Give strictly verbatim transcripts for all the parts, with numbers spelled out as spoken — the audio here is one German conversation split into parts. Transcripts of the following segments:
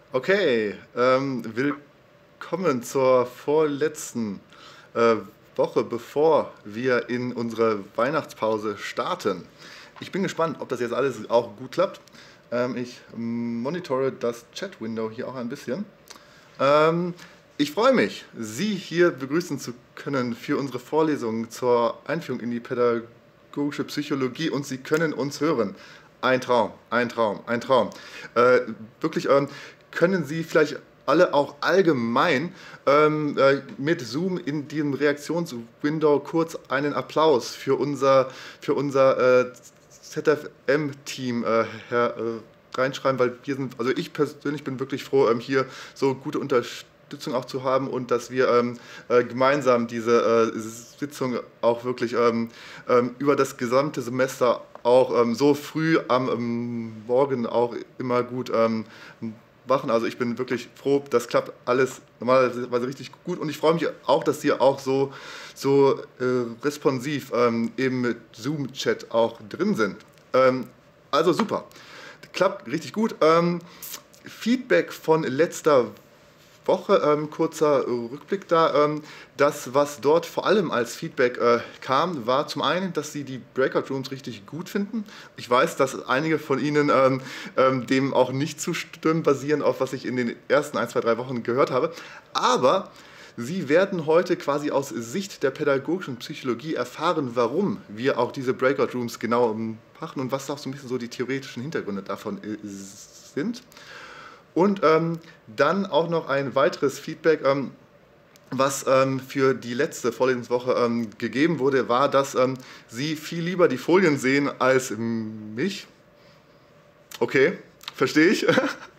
Okay, ähm, willkommen zur vorletzten äh, Woche, bevor wir in unsere Weihnachtspause starten. Ich bin gespannt, ob das jetzt alles auch gut klappt. Ähm, ich monitore das Chat-Window hier auch ein bisschen. Ähm, ich freue mich, Sie hier begrüßen zu können für unsere Vorlesung zur Einführung in die pädagogische Psychologie, und Sie können uns hören. Ein Traum, ein Traum, ein Traum. Äh, wirklich, ähm, können Sie vielleicht alle auch allgemein ähm, äh, mit Zoom in diesem Reaktionswindow kurz einen Applaus für unser, für unser äh, Z F M-Team äh, her, äh, reinschreiben, weil wir sind, also ich persönlich bin wirklich froh, ähm, hier so gute Unterstützung auch zu haben, und dass wir ähm, äh, gemeinsam diese äh, Sitzung auch wirklich ähm, ähm, über das gesamte Semester auch ähm, so früh am ähm, Morgen auch immer gut ähm, machen. Also ich bin wirklich froh, das klappt alles normalerweise richtig gut, und ich freue mich auch, dass Sie auch so, so äh, responsiv ähm, im Zoom-Chat auch drin sind. Ähm, also super, klappt richtig gut. Ähm, Feedback von letzter Woche, ähm, kurzer Rückblick da. Ähm, das, was dort vor allem als Feedback äh, kam, war zum einen, dass Sie die Breakout Rooms richtig gut finden. Ich weiß, dass einige von Ihnen ähm, ähm, dem auch nicht zustimmen, basierend auf was ich in den ersten ein, zwei, drei Wochen gehört habe. Aber Sie werden heute quasi aus Sicht der pädagogischen Psychologie erfahren, warum wir auch diese Breakout Rooms genau machen und was auch so ein bisschen so die theoretischen Hintergründe davon äh, sind. Und ähm, dann auch noch ein weiteres Feedback, ähm, was ähm, für die letzte Vorlesungswoche ähm, gegeben wurde, war, dass ähm, Sie viel lieber die Folien sehen als mich. Okay, verstehe ich.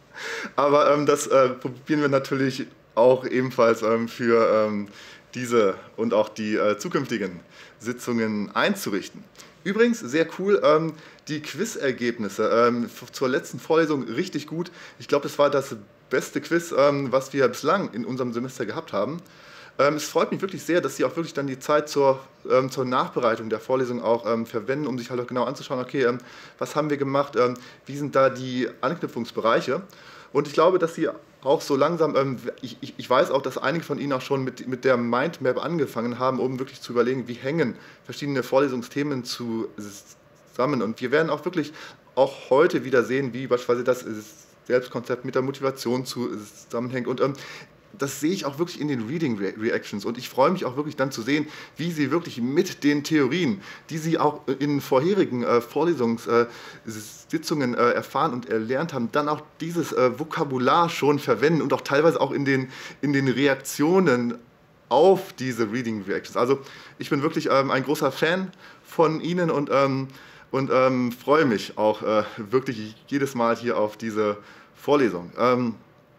Aber ähm, das äh, probieren wir natürlich auch ebenfalls ähm, für ähm, diese und auch die äh, zukünftigen Sitzungen einzurichten. Übrigens, sehr cool, ähm, die Quizergebnisse ähm, zur letzten Vorlesung richtig gut. Ich glaube, das war das beste Quiz, ähm, was wir bislang in unserem Semester gehabt haben. Ähm, es freut mich wirklich sehr, dass Sie auch wirklich dann die Zeit zur, ähm, zur Nachbereitung der Vorlesung auch ähm, verwenden, um sich halt auch genau anzuschauen, okay, ähm, was haben wir gemacht, ähm, wie sind da die Anknüpfungsbereiche. Und ich glaube, dass Sie auch so langsam, ähm, ich, ich, ich weiß auch, dass einige von Ihnen auch schon mit, mit der Mindmap angefangen haben, um wirklich zu überlegen, wie hängen verschiedene Vorlesungsthemen zusammen. Und wir werden auch wirklich auch heute wieder sehen, wie beispielsweise das Selbstkonzept mit der Motivation zusammenhängt. Und ähm, das sehe ich auch wirklich in den Reading Reactions, und ich freue mich auch wirklich dann zu sehen, wie Sie wirklich mit den Theorien, die Sie auch in vorherigen äh, Vorlesungssitzungen äh, erfahren und erlernt haben, dann auch dieses äh, Vokabular schon verwenden und auch teilweise auch in den, in den Reaktionen auf diese Reading Reactions. Also ich bin wirklich ähm, ein großer Fan von Ihnen, und, ähm, und ähm, freue mich auch äh, wirklich jedes Mal hier auf diese Vorlesung. Ähm,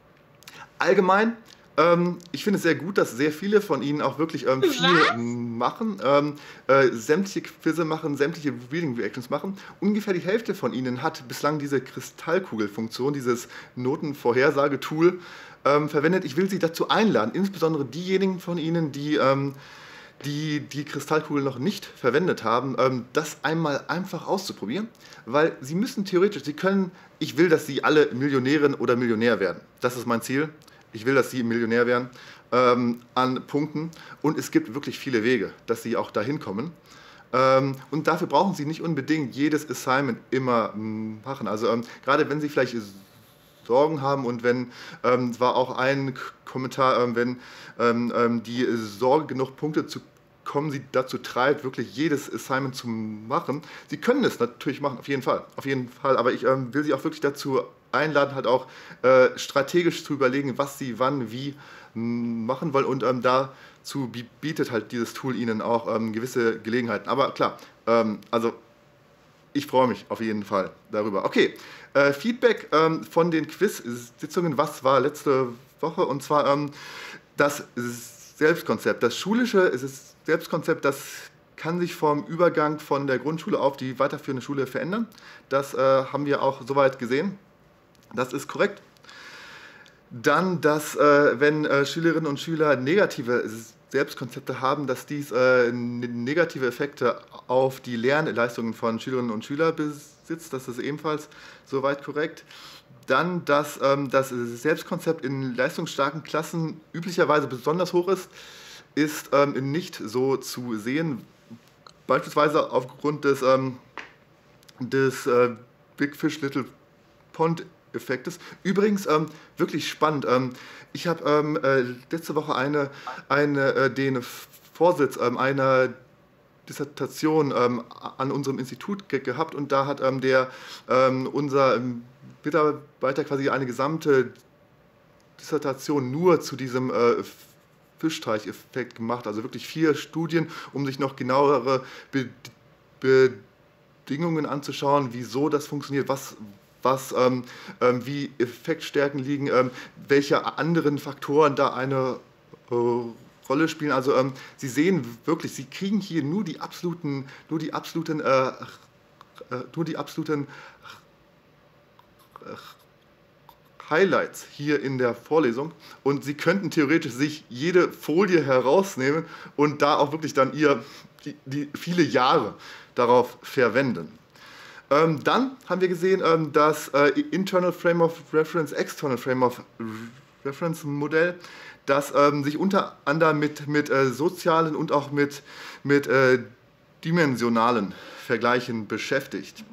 allgemein, ähm, ich finde es sehr gut, dass sehr viele von Ihnen auch wirklich ähm, viel Was? machen, ähm, äh, sämtliche Quizze machen, sämtliche Reading Reactions machen. Ungefähr die Hälfte von Ihnen hat bislang diese Kristallkugelfunktion, dieses Notenvorhersagetool ähm, verwendet. Ich will Sie dazu einladen, insbesondere diejenigen von Ihnen, die ähm, die die Kristallkugel noch nicht verwendet haben, ähm, das einmal einfach auszuprobieren, weil Sie müssen theoretisch, Sie können, ich will, dass Sie alle Millionärin oder Millionär werden. Das ist mein Ziel. Ich will, dass Sie Millionär werden ähm, an Punkten, und es gibt wirklich viele Wege, dass Sie auch dahin kommen. Ähm, und dafür brauchen Sie nicht unbedingt jedes Assignment immer mm, machen. Also ähm, gerade wenn Sie vielleicht Sorgen haben, und wenn, ähm, war auch ein Kommentar, ähm, wenn ähm, ähm, die Sorge, genug Punkte zu kommen, Sie dazu treibt, wirklich jedes Assignment zu machen. Sie können es natürlich machen, auf jeden Fall, auf jeden Fall, aber ich ähm, will Sie auch wirklich dazu einladen, halt auch äh, strategisch zu überlegen, was Sie wann, wie m, machen wollen, und ähm, dazu bietet halt dieses Tool Ihnen auch ähm, gewisse Gelegenheiten. Aber klar, ähm, also ich freue mich auf jeden Fall darüber. Okay, äh, Feedback ähm, von den Quiz-Sitzungen, was war letzte Woche? Und zwar ähm, das Selbstkonzept. Das schulische Selbstkonzept, das kann sich vom Übergang von der Grundschule auf die weiterführende Schule verändern. Das äh, haben wir auch soweit gesehen. Das ist korrekt. Dann, dass äh, wenn äh, Schülerinnen und Schüler negative Selbstkonzepte haben, dass dies äh, negative Effekte auf die Lernleistungen von Schülerinnen und Schülern besitzt. Das ist ebenfalls soweit korrekt. Dann, dass ähm, das Selbstkonzept in leistungsstarken Klassen üblicherweise besonders hoch ist, ist ähm, nicht so zu sehen. Beispielsweise aufgrund des, ähm, des äh, Big Fish Little Pond Effektes. Übrigens, ähm, wirklich spannend. Ähm, ich habe ähm, äh, letzte Woche eine, eine, äh, den Vorsitz ähm, einer Dissertation ähm, an unserem Institut ge gehabt und da hat ähm, der, ähm, unser ähm, Mitarbeiter quasi eine gesamte Dissertation nur zu diesem äh, Fischteicheffekt gemacht. Also wirklich vier Studien, um sich noch genauere Be Bedingungen anzuschauen, wieso das funktioniert, was was, ähm, ähm, wie Effektstärken liegen, ähm, welche anderen Faktoren da eine äh, Rolle spielen. Also ähm, Sie sehen wirklich, Sie kriegen hier nur die absoluten, nur die absoluten, äh, äh, nur die absoluten äh, Highlights hier in der Vorlesung und Sie könnten theoretisch sich jede Folie herausnehmen und da auch wirklich dann ihr die, die viele Jahre darauf verwenden. Ähm, dann haben wir gesehen, ähm, das äh, Internal Frame of Reference, External Frame of Reference Modell, das ähm, sich unter anderem mit, mit äh, sozialen und auch mit, mit äh, dimensionalen Vergleichen beschäftigt.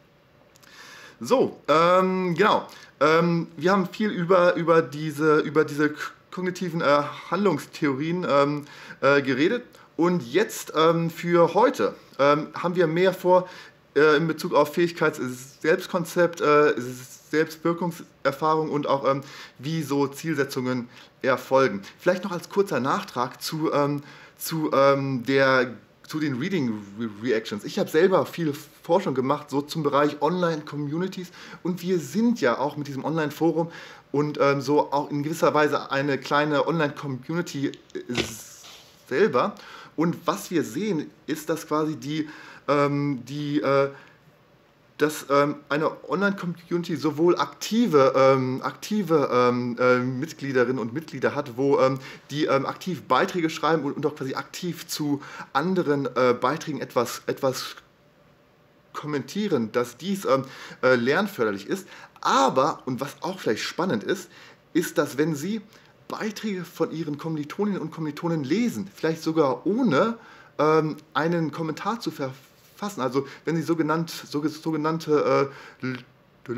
So, ähm, genau. Ähm, wir haben viel über, über, diese, über diese kognitiven äh, Handlungstheorien ähm, äh, geredet und jetzt ähm, für heute ähm, haben wir mehr vor, in Bezug auf Fähigkeits-Selbstkonzept, äh, Selbstwirkungserfahrung und auch ähm, wie so Zielsetzungen erfolgen. Vielleicht noch als kurzer Nachtrag zu, ähm, zu, ähm, der, zu den Reading Reactions. Ich habe selber viel Forschung gemacht, so zum Bereich Online-Communities und wir sind ja auch mit diesem Online-Forum und ähm, so auch in gewisser Weise eine kleine Online-Community selber. Und was wir sehen, ist, dass quasi die Ähm, die, äh, dass ähm, eine Online-Community sowohl aktive, ähm, aktive ähm, äh, Mitgliederinnen und Mitglieder hat, wo ähm, die ähm, aktiv Beiträge schreiben und, und auch quasi aktiv zu anderen äh, Beiträgen etwas, etwas kommentieren, dass dies ähm, äh, lernförderlich ist. Aber, und was auch vielleicht spannend ist, ist, dass wenn Sie Beiträge von Ihren Kommilitoninnen und Kommilitonen lesen, vielleicht sogar ohne ähm, einen Kommentar zu verfassen, also wenn Sie sogenannt, sogenannte äh,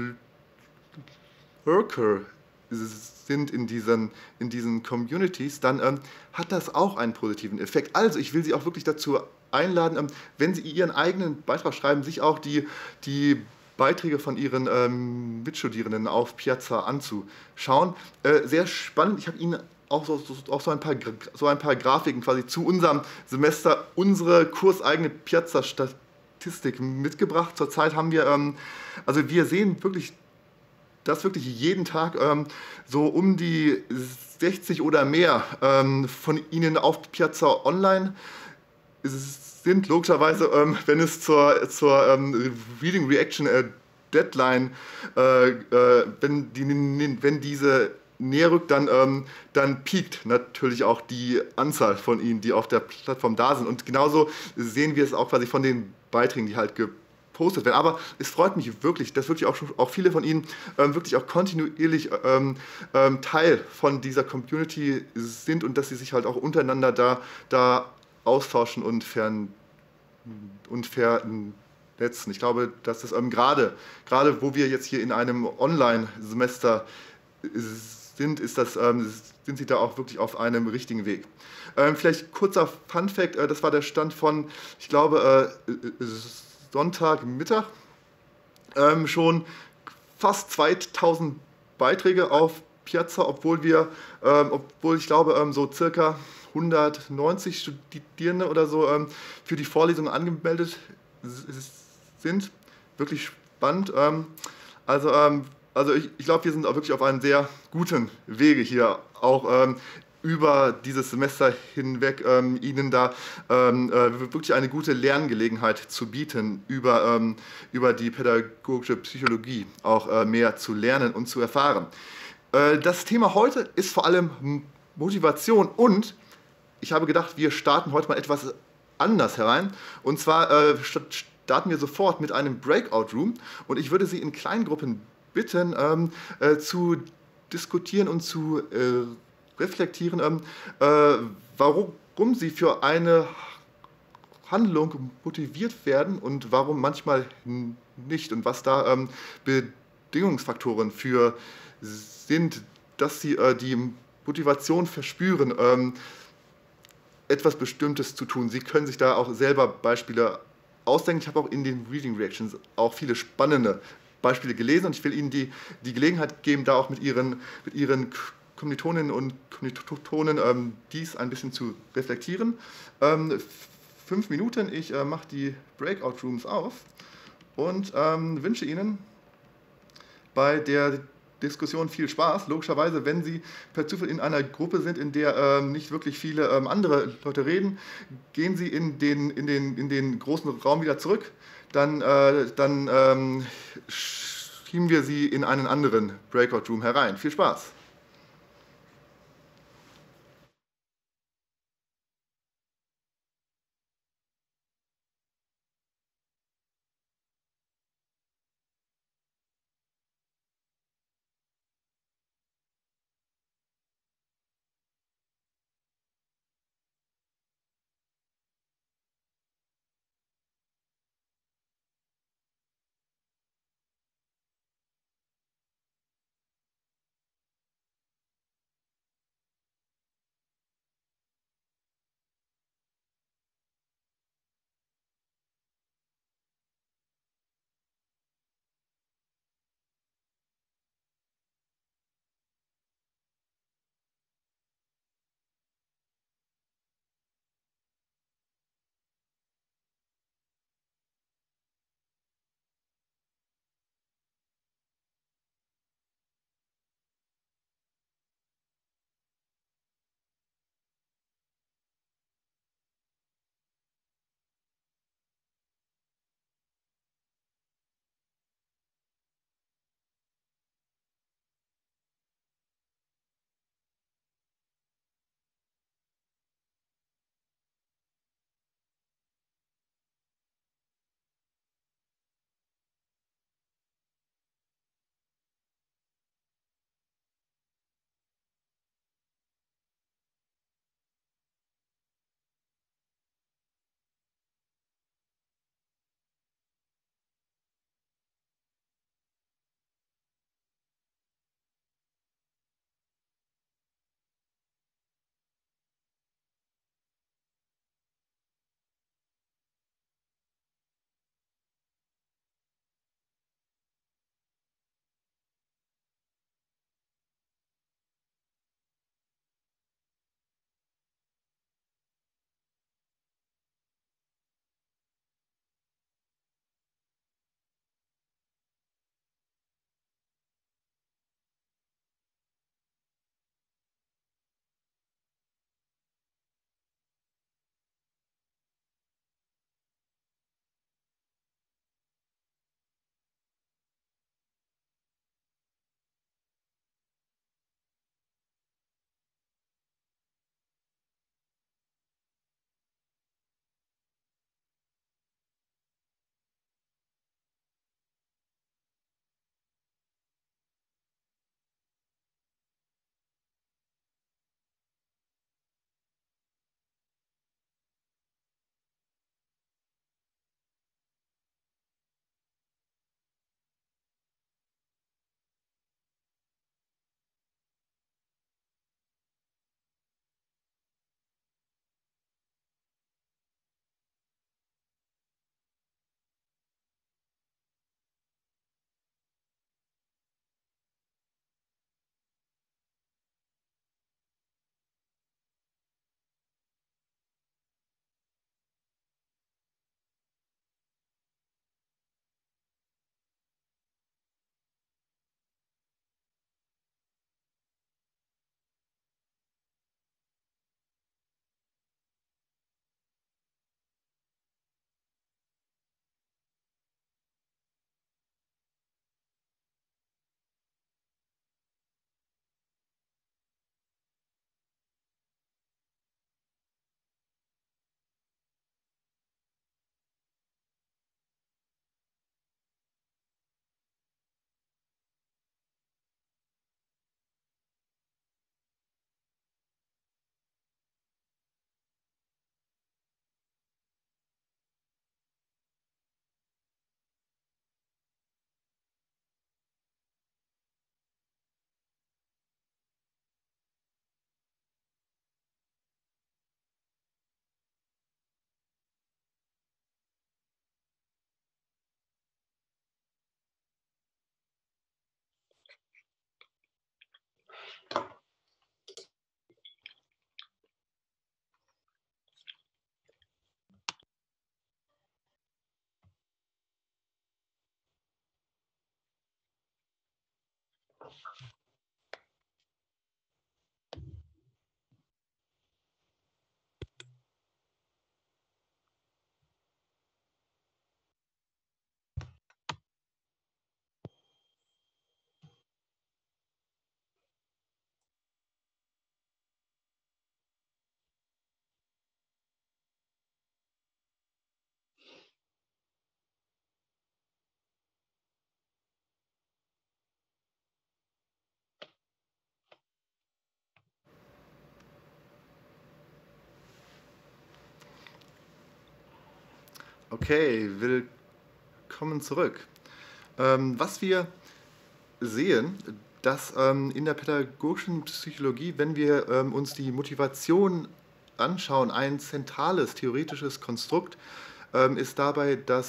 Lurker sind in diesen, in diesen Communities, dann ähm, hat das auch einen positiven Effekt. Also ich will Sie auch wirklich dazu einladen, ähm, wenn Sie Ihren eigenen Beitrag schreiben, sich auch die, die Beiträge von Ihren ähm, Mitstudierenden auf Piazza anzuschauen. Äh, sehr spannend, ich habe Ihnen auch so, so, auch so, ein paar, so ein paar Grafiken quasi zu unserem Semester, unsere kurseigene Piazza-Statistik mitgebracht. Zurzeit haben wir, ähm, also wir sehen wirklich, dass wirklich jeden Tag ähm, so um die sechzig oder mehr ähm, von Ihnen auf Piazza Online sind. Logischerweise, ähm, wenn es zur, zur ähm, Reading Reaction äh, Deadline, äh, äh, wenn, die, wenn diese näher rückt, dann, ähm, dann piekt natürlich auch die Anzahl von Ihnen, die auf der Plattform da sind. Und genauso sehen wir es auch quasi von den Beiträgen, die halt gepostet werden. Aber es freut mich wirklich, dass wirklich auch, auch viele von Ihnen ähm, wirklich auch kontinuierlich ähm, ähm, Teil von dieser Community sind und dass sie sich halt auch untereinander da, da austauschen und, fern, und vernetzen. Ich glaube, dass das ähm, gerade, gerade wo wir jetzt hier in einem Online-Semester sind, ist das, ähm, sind Sie da auch wirklich auf einem richtigen Weg. Ähm, vielleicht kurzer Fun-Fact, äh, das war der Stand von, ich glaube, äh, Sonntagmittag. Ähm, schon fast zweitausend Beiträge auf Piazza, obwohl wir, ähm, obwohl ich glaube, ähm, so circa hundertneunzig Studierende oder so ähm, für die Vorlesung angemeldet sind. Wirklich spannend. Ähm, also, ähm, also ich, ich glaube, wir sind auch wirklich auf einem sehr guten Wege hier, auch ähm, über dieses Semester hinweg ähm, Ihnen da ähm, äh, wirklich eine gute Lerngelegenheit zu bieten, über, ähm, über die pädagogische Psychologie auch äh, mehr zu lernen und zu erfahren. Äh, das Thema heute ist vor allem Motivation und ich habe gedacht, wir starten heute mal etwas anders herein. Und zwar äh, starten wir sofort mit einem Breakout Room. Und ich würde Sie in kleinen Gruppen bitten, ähm, äh, zu diskutieren und zu äh, reflektieren, ähm, äh, warum Sie für eine Handlung motiviert werden und warum manchmal nicht. Und was da ähm, Bedingungsfaktoren für sind, dass Sie äh, die Motivation verspüren, ähm, etwas Bestimmtes zu tun. Sie können sich da auch selber Beispiele ausdenken. Ich habe auch in den Reading Reactions auch viele spannende Beispiele gelesen und ich will Ihnen die, die Gelegenheit geben, da auch mit Ihren, mit Ihren Kommilitoninnen und Kommilitonen ähm, dies ein bisschen zu reflektieren. Ähm, fünf Minuten, ich äh, mache die Breakout Rooms auf und ähm, wünsche Ihnen bei der Diskussion viel Spaß. Logischerweise, wenn Sie per Zufall in einer Gruppe sind, in der ähm, nicht wirklich viele ähm, andere Leute reden, gehen Sie in den, in den, in den großen Raum wieder zurück. Dann, äh, dann ähm, schieben wir Sie in einen anderen Breakout Room herein. Viel Spaß! Okay, willkommen zurück. Ähm, was wir sehen, dass ähm, in der pädagogischen Psychologie, wenn wir ähm, uns die Motivation anschauen, ein zentrales theoretisches Konstrukt ähm, ist dabei das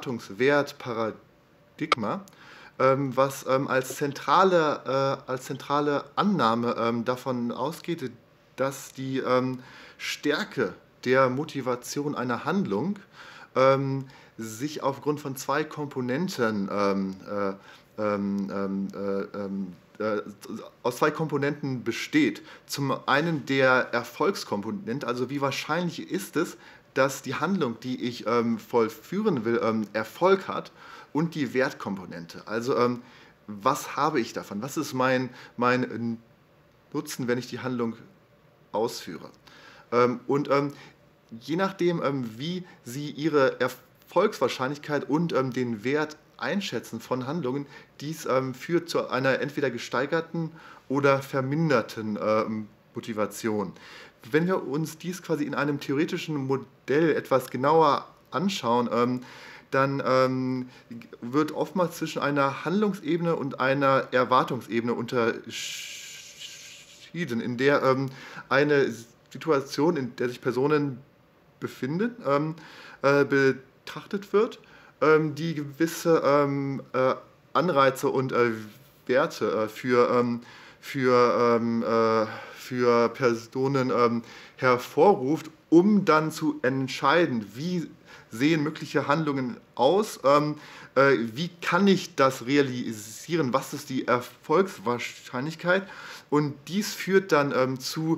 Erwartungswertparadigma, ähm, was ähm, als, zentrale, äh, als zentrale Annahme ähm, davon ausgeht, dass die ähm, Stärke der Motivation einer Handlung ähm, sich aufgrund von zwei Komponenten ähm, äh, ähm, ähm, äh, ähm, äh, aus zwei Komponenten besteht. Zum einen der Erfolgskomponent, also wie wahrscheinlich ist es, dass die Handlung, die ich ähm, vollführen will, ähm, Erfolg hat, und die Wertkomponente. Also ähm, was habe ich davon? Was ist mein, mein Nutzen, wenn ich die Handlung ausführe? Ähm, und ähm, je nachdem, ähm, wie Sie Ihre Erfolgswahrscheinlichkeit und ähm, den Wert einschätzen von Handlungen, dies ähm, führt zu einer entweder gesteigerten oder verminderten ähm, Motivation. Wenn wir uns dies quasi in einem theoretischen Modell etwas genauer anschauen, ähm, dann ähm, wird oftmals zwischen einer Handlungsebene und einer Erwartungsebene unterschieden, in der ähm, eine Situation, in der sich Personen befinden, ähm, äh, betrachtet wird, ähm, die gewisse ähm, äh, Anreize und äh, Werte äh, für, ähm, für, ähm, äh, für Personen ähm, hervorruft, um dann zu entscheiden, wie sehen mögliche Handlungen aus, ähm, äh, wie kann ich das realisieren, was ist die Erfolgswahrscheinlichkeit, und dies führt dann ähm, zu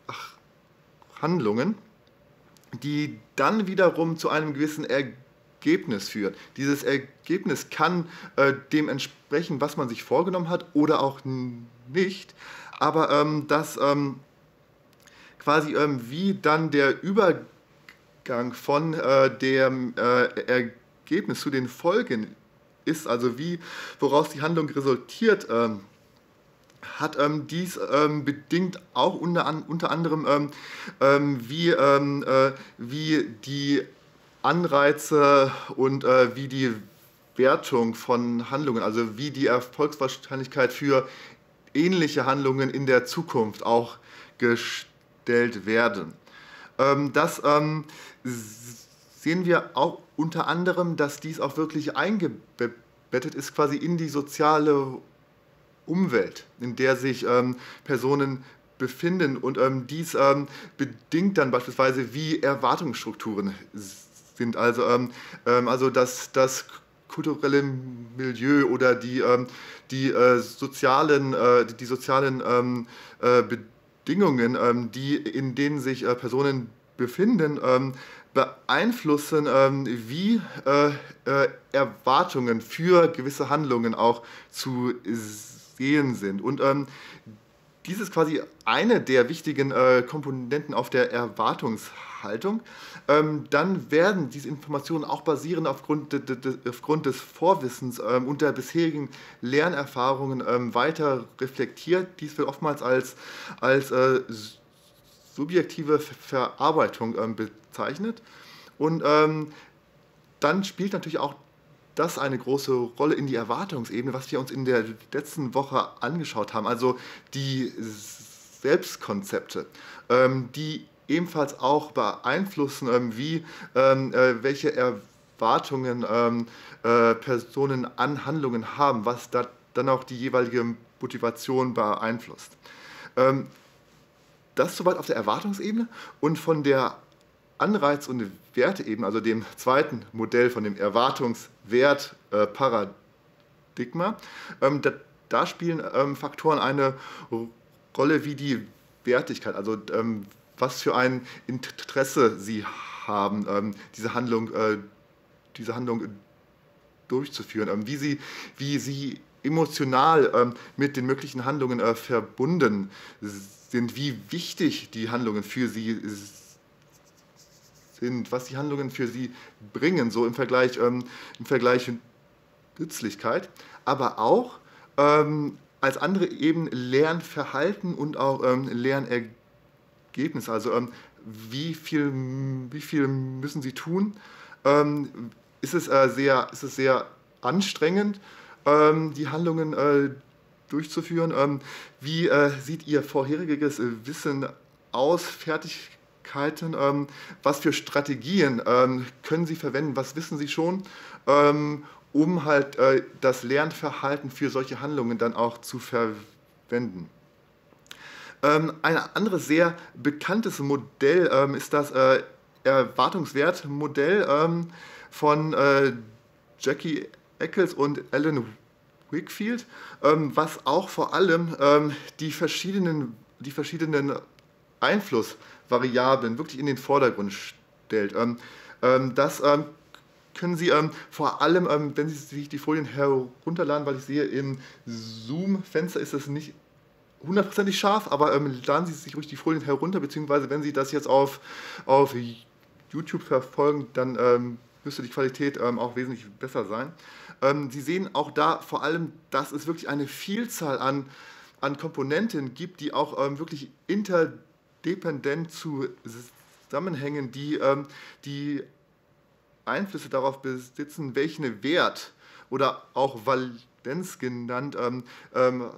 Handlungen, die dann wiederum zu einem gewissen Ergebnis führen. Dieses Ergebnis kann äh, dem entsprechen, was man sich vorgenommen hat, oder auch nicht, aber ähm, das ähm, quasi ähm, wie dann der Übergang von äh, dem äh, Ergebnis zu den Folgen ist, also wie, woraus die Handlung resultiert, ähm, hat ähm, dies ähm, bedingt auch unter, an, unter anderem, ähm, ähm, wie, ähm, äh, wie die Anreize und äh, wie die Wertung von Handlungen, also wie die Erfolgswahrscheinlichkeit für ähnliche Handlungen in der Zukunft auch gestellt werden. Ähm, das ähm, sehen wir auch unter anderem, dass dies auch wirklich eingebettet ist quasi in die soziale Umwelt, in der sich ähm, Personen befinden, und ähm, dies ähm, bedingt dann beispielsweise, wie Erwartungsstrukturen sind. Also, ähm, ähm, also das, das kulturelle Milieu oder die, ähm, die, äh, sozialen, äh, die sozialen ähm, äh, Bedingungen, ähm, die, in denen sich äh, Personen befinden, ähm, beeinflussen, ähm, wie äh, äh, Erwartungen für gewisse Handlungen auch zu sehen sind. Und ähm, dies ist quasi eine der wichtigen äh, Komponenten auf der Erwartungshaltung. Ähm, dann werden diese Informationen auch basierend aufgrund, de, de, de, aufgrund des Vorwissens ähm, und der bisherigen Lernerfahrungen ähm, weiter reflektiert. Dies wird oftmals als, als äh, subjektive Verarbeitung ähm, bezeichnet. Und ähm, dann spielt natürlich auch das eine große Rolle in die Erwartungsebene, was wir uns in der letzten Woche angeschaut haben. Also die Selbstkonzepte, ähm, die ebenfalls auch beeinflussen, ähm, wie, ähm, äh, welche Erwartungen ähm, äh, Personen an Handlungen haben, was da dann auch die jeweilige Motivation beeinflusst. Ähm, das soweit auf der Erwartungsebene, und von der Anreiz- und Werteebene, also dem zweiten Modell von dem Erwartungswertparadigma, ähm, da, da spielen ähm, Faktoren eine Rolle wie die Wertigkeit, also ähm, was für ein Interesse sie haben, ähm, diese Handlung, äh, diese Handlung durchzuführen, ähm, wie sie, wie sie emotional ähm, mit den möglichen Handlungen äh, verbunden sind, wie wichtig die Handlungen für sie sind, was die Handlungen für sie bringen, so im Vergleich, ähm, im Vergleich Nützlichkeit, aber auch ähm, als andere eben Lernverhalten und auch ähm, Lernergebnisse. Also ähm, wie viel, wie viel müssen Sie tun? Ähm, ist es, äh, sehr, ist es sehr anstrengend, ähm, die Handlungen äh, durchzuführen? Ähm, wie äh, sieht Ihr vorheriges Wissen aus, Fertigkeiten? Ähm, was für Strategien ähm, können Sie verwenden? Was wissen Sie schon? Ähm, um halt äh, das Lernverhalten für solche Handlungen dann auch zu verwenden. Ähm, ein anderes sehr bekanntes Modell ähm, ist das äh, Erwartungswertmodell ähm, von äh, Jackie Eccles und Alan Wakefield, ähm, was auch vor allem ähm, die verschiedenen, die verschiedenen Einflussvariablen wirklich in den Vordergrund stellt. Ähm, ähm, das ähm, können Sie ähm, vor allem, ähm, wenn Sie sich die Folien herunterladen, weil ich sehe, im Zoom-Fenster ist es nicht hundertprozentig scharf, aber ähm, laden Sie sich ruhig die Folien herunter, beziehungsweise wenn Sie das jetzt auf, auf YouTube verfolgen, dann ähm, müsste die Qualität ähm, auch wesentlich besser sein. Ähm, Sie sehen auch da vor allem, dass es wirklich eine Vielzahl an, an Komponenten gibt, die auch ähm, wirklich interdependent zusammenhängen, die, ähm, die Einflüsse darauf besitzen, welchen Wert oder auch Valenz genannt ähm, ähm,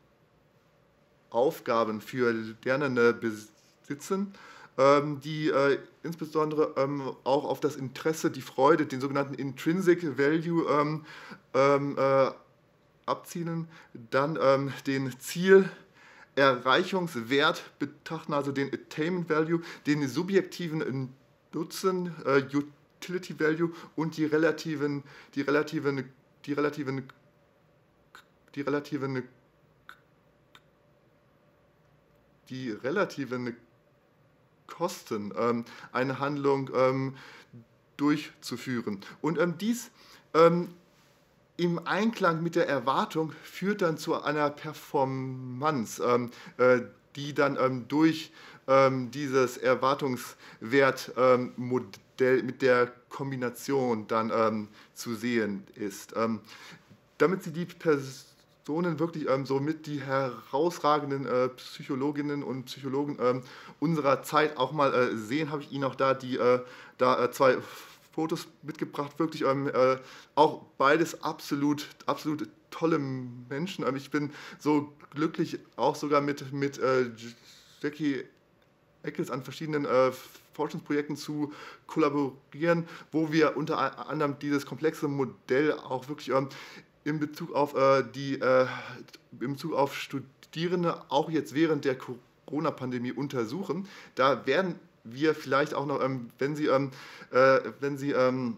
Aufgaben für Lernende besitzen, ähm, die äh, insbesondere ähm, auch auf das Interesse, die Freude, den sogenannten Intrinsic Value ähm, ähm, äh, abzielen, dann ähm, den Zielerreichungswert betrachten, also den Attainment Value, den subjektiven Nutzen, äh, Utility Value und die relativen, die relativen, die relativen, die relativen, die relativen Kosten, ähm, eine Handlung ähm, durchzuführen. Und ähm, dies ähm, im Einklang mit der Erwartung führt dann zu einer Performance, ähm, äh, die dann ähm, durch ähm, dieses Erwartungswertmodell ähm, mit der Kombination dann ähm, zu sehen ist. Ähm, damit Sie die Personen wirklich ähm, so mit die herausragenden äh, Psychologinnen und Psychologen ähm, unserer Zeit auch mal äh, sehen, habe ich Ihnen auch da, die, äh, da äh, zwei Fotos mitgebracht, wirklich ähm, äh, auch beides absolut, absolut tolle Menschen. Ähm, ich bin so glücklich, auch sogar mit, mit äh, Jackie Eccles an verschiedenen äh, Forschungsprojekten zu kollaborieren, wo wir unter anderem dieses komplexe Modell auch wirklich ähm, in Bezug auf äh, die äh, in Bezug auf Studierende auch jetzt während der Corona-Pandemie untersuchen. Da werden wir vielleicht auch noch, ähm, wenn Sie, ähm, äh, wenn Sie ähm,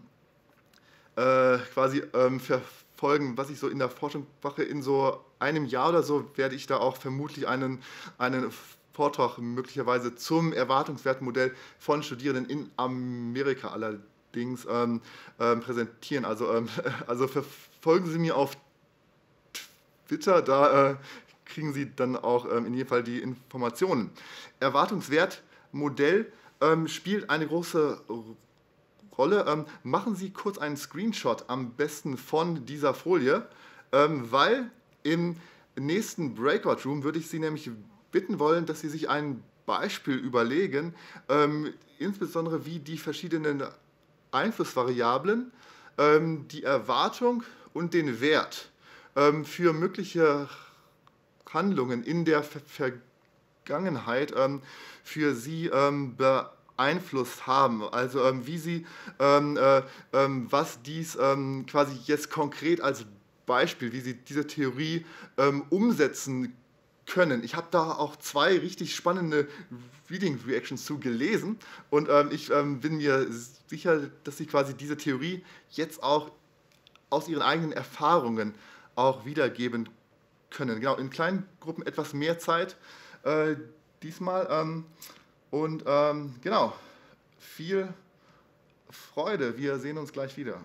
äh, quasi ähm, verfolgen, was ich so in der Forschung mache, in so einem Jahr oder so werde ich da auch vermutlich einen, einen Vortrag möglicherweise zum Erwartungswertmodell von Studierenden in Amerika allerdings ähm, ähm, präsentieren. Also, ähm, also verfolgen Sie mir auf Twitter, da äh, kriegen Sie dann auch ähm, in jedem Fall die Informationen. Erwartungswertmodell ähm, spielt eine große Rolle. Ähm, machen Sie kurz einen Screenshot am besten von dieser Folie, ähm, weil im nächsten Breakout Room würde ich Sie nämlich bitten wollen, dass Sie sich ein Beispiel überlegen, ähm, insbesondere wie die verschiedenen Einflussvariablen, ähm, die Erwartung und den Wert ähm, für mögliche Handlungen in der Ver Vergangenheit ähm, für Sie ähm, beeinflusst haben. Also ähm, wie Sie, ähm, äh, ähm, was dies ähm, quasi jetzt konkret als Beispiel, wie Sie diese Theorie ähm, umsetzen können. Ich habe da auch zwei richtig spannende Reading Reactions zu gelesen und ähm, ich ähm, bin mir sicher, dass Sie quasi diese Theorie jetzt auch aus Ihren eigenen Erfahrungen auch wiedergeben können. Genau, in kleinen Gruppen etwas mehr Zeit äh, diesmal. Ähm, und ähm, genau, viel Freude. Wir sehen uns gleich wieder.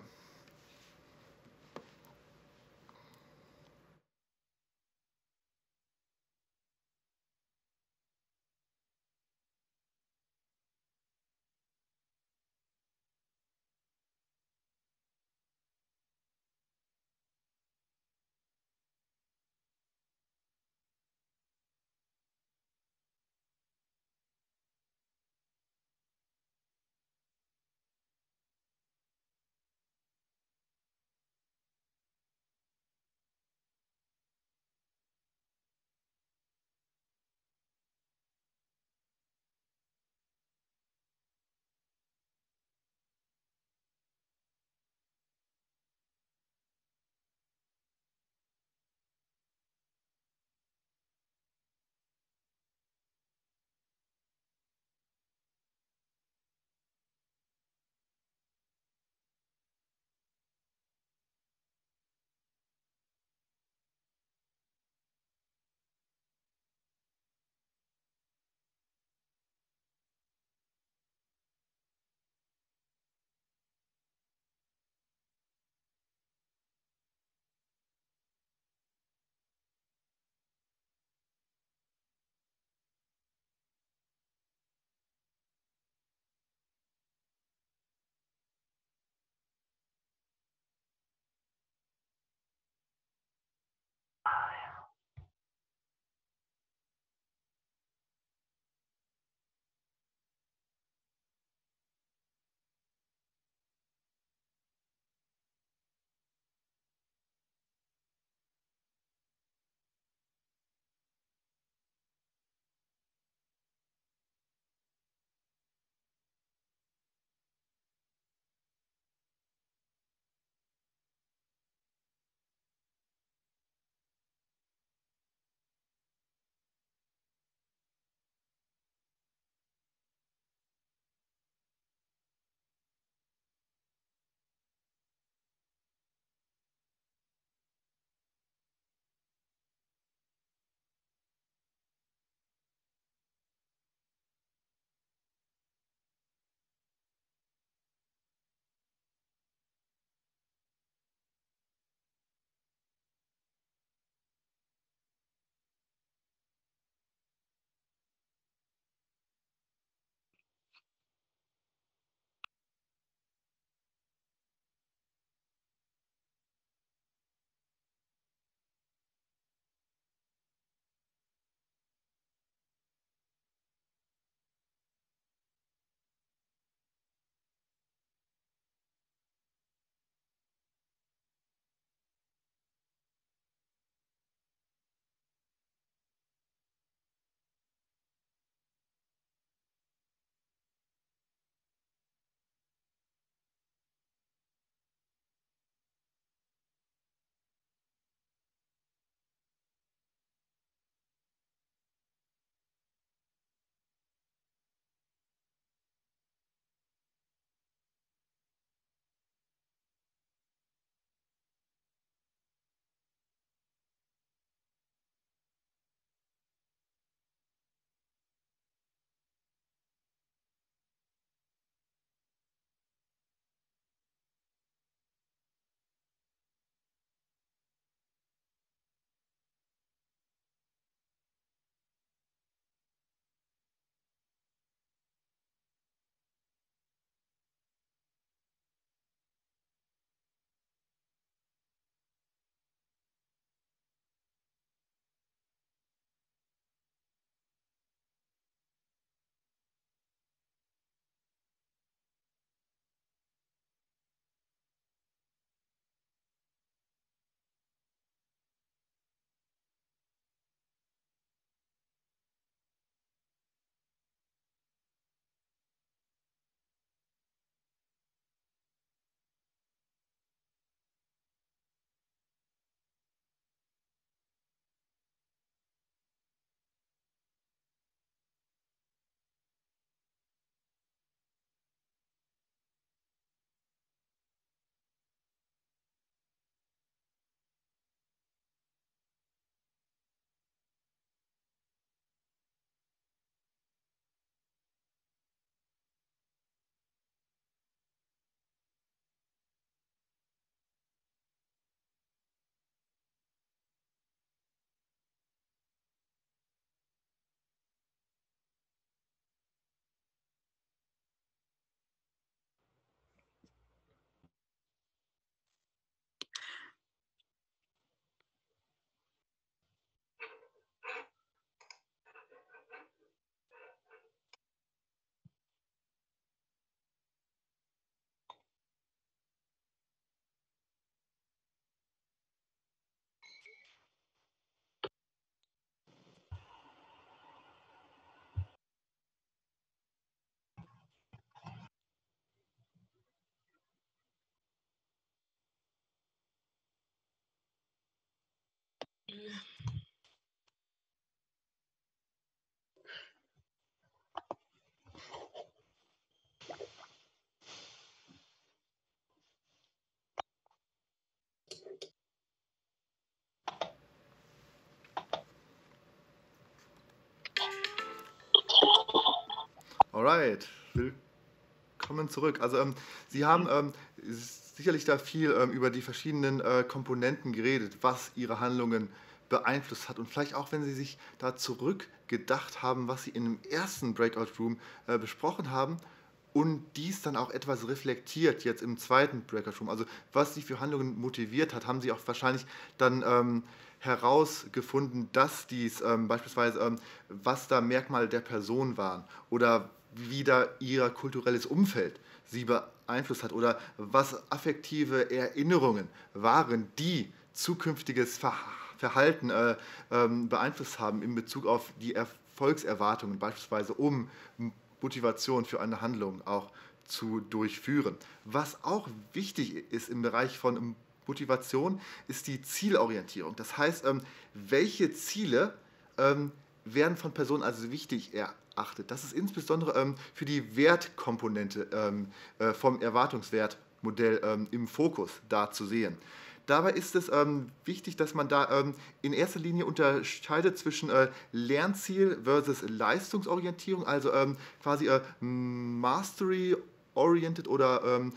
Alright, willkommen zurück. Also ähm, Sie haben ähm, sicherlich da viel ähm, über die verschiedenen äh, Komponenten geredet, was Ihre Handlungen beeinflusst hat und vielleicht auch, wenn Sie sich da zurückgedacht haben, was Sie in dem ersten Breakout Room äh, besprochen haben und dies dann auch etwas reflektiert jetzt im zweiten Breakout Room, also was Sie für Handlungen motiviert hat, haben Sie auch wahrscheinlich dann ähm, herausgefunden, dass dies ähm, beispielsweise, ähm, was da Merkmale der Person waren oder wie da ihr kulturelles Umfeld sie beeinflusst hat oder was affektive Erinnerungen waren, die zukünftiges Verhalten äh, ähm, beeinflusst haben in Bezug auf die Erfolgserwartungen, beispielsweise um Motivation für eine Handlung auch zu durchführen. Was auch wichtig ist im Bereich von Motivation, ist die Zielorientierung. Das heißt, ähm, welche Ziele ähm, werden von Personen also wichtig erachtet. Das ist insbesondere ähm, für die Wertkomponente ähm, äh, vom Erwartungswertmodell ähm, im Fokus da zu sehen. Dabei ist es ähm, wichtig, dass man da ähm, in erster Linie unterscheidet zwischen äh, Lernziel versus Leistungsorientierung, also ähm, quasi äh, Mastery-oriented oder ähm,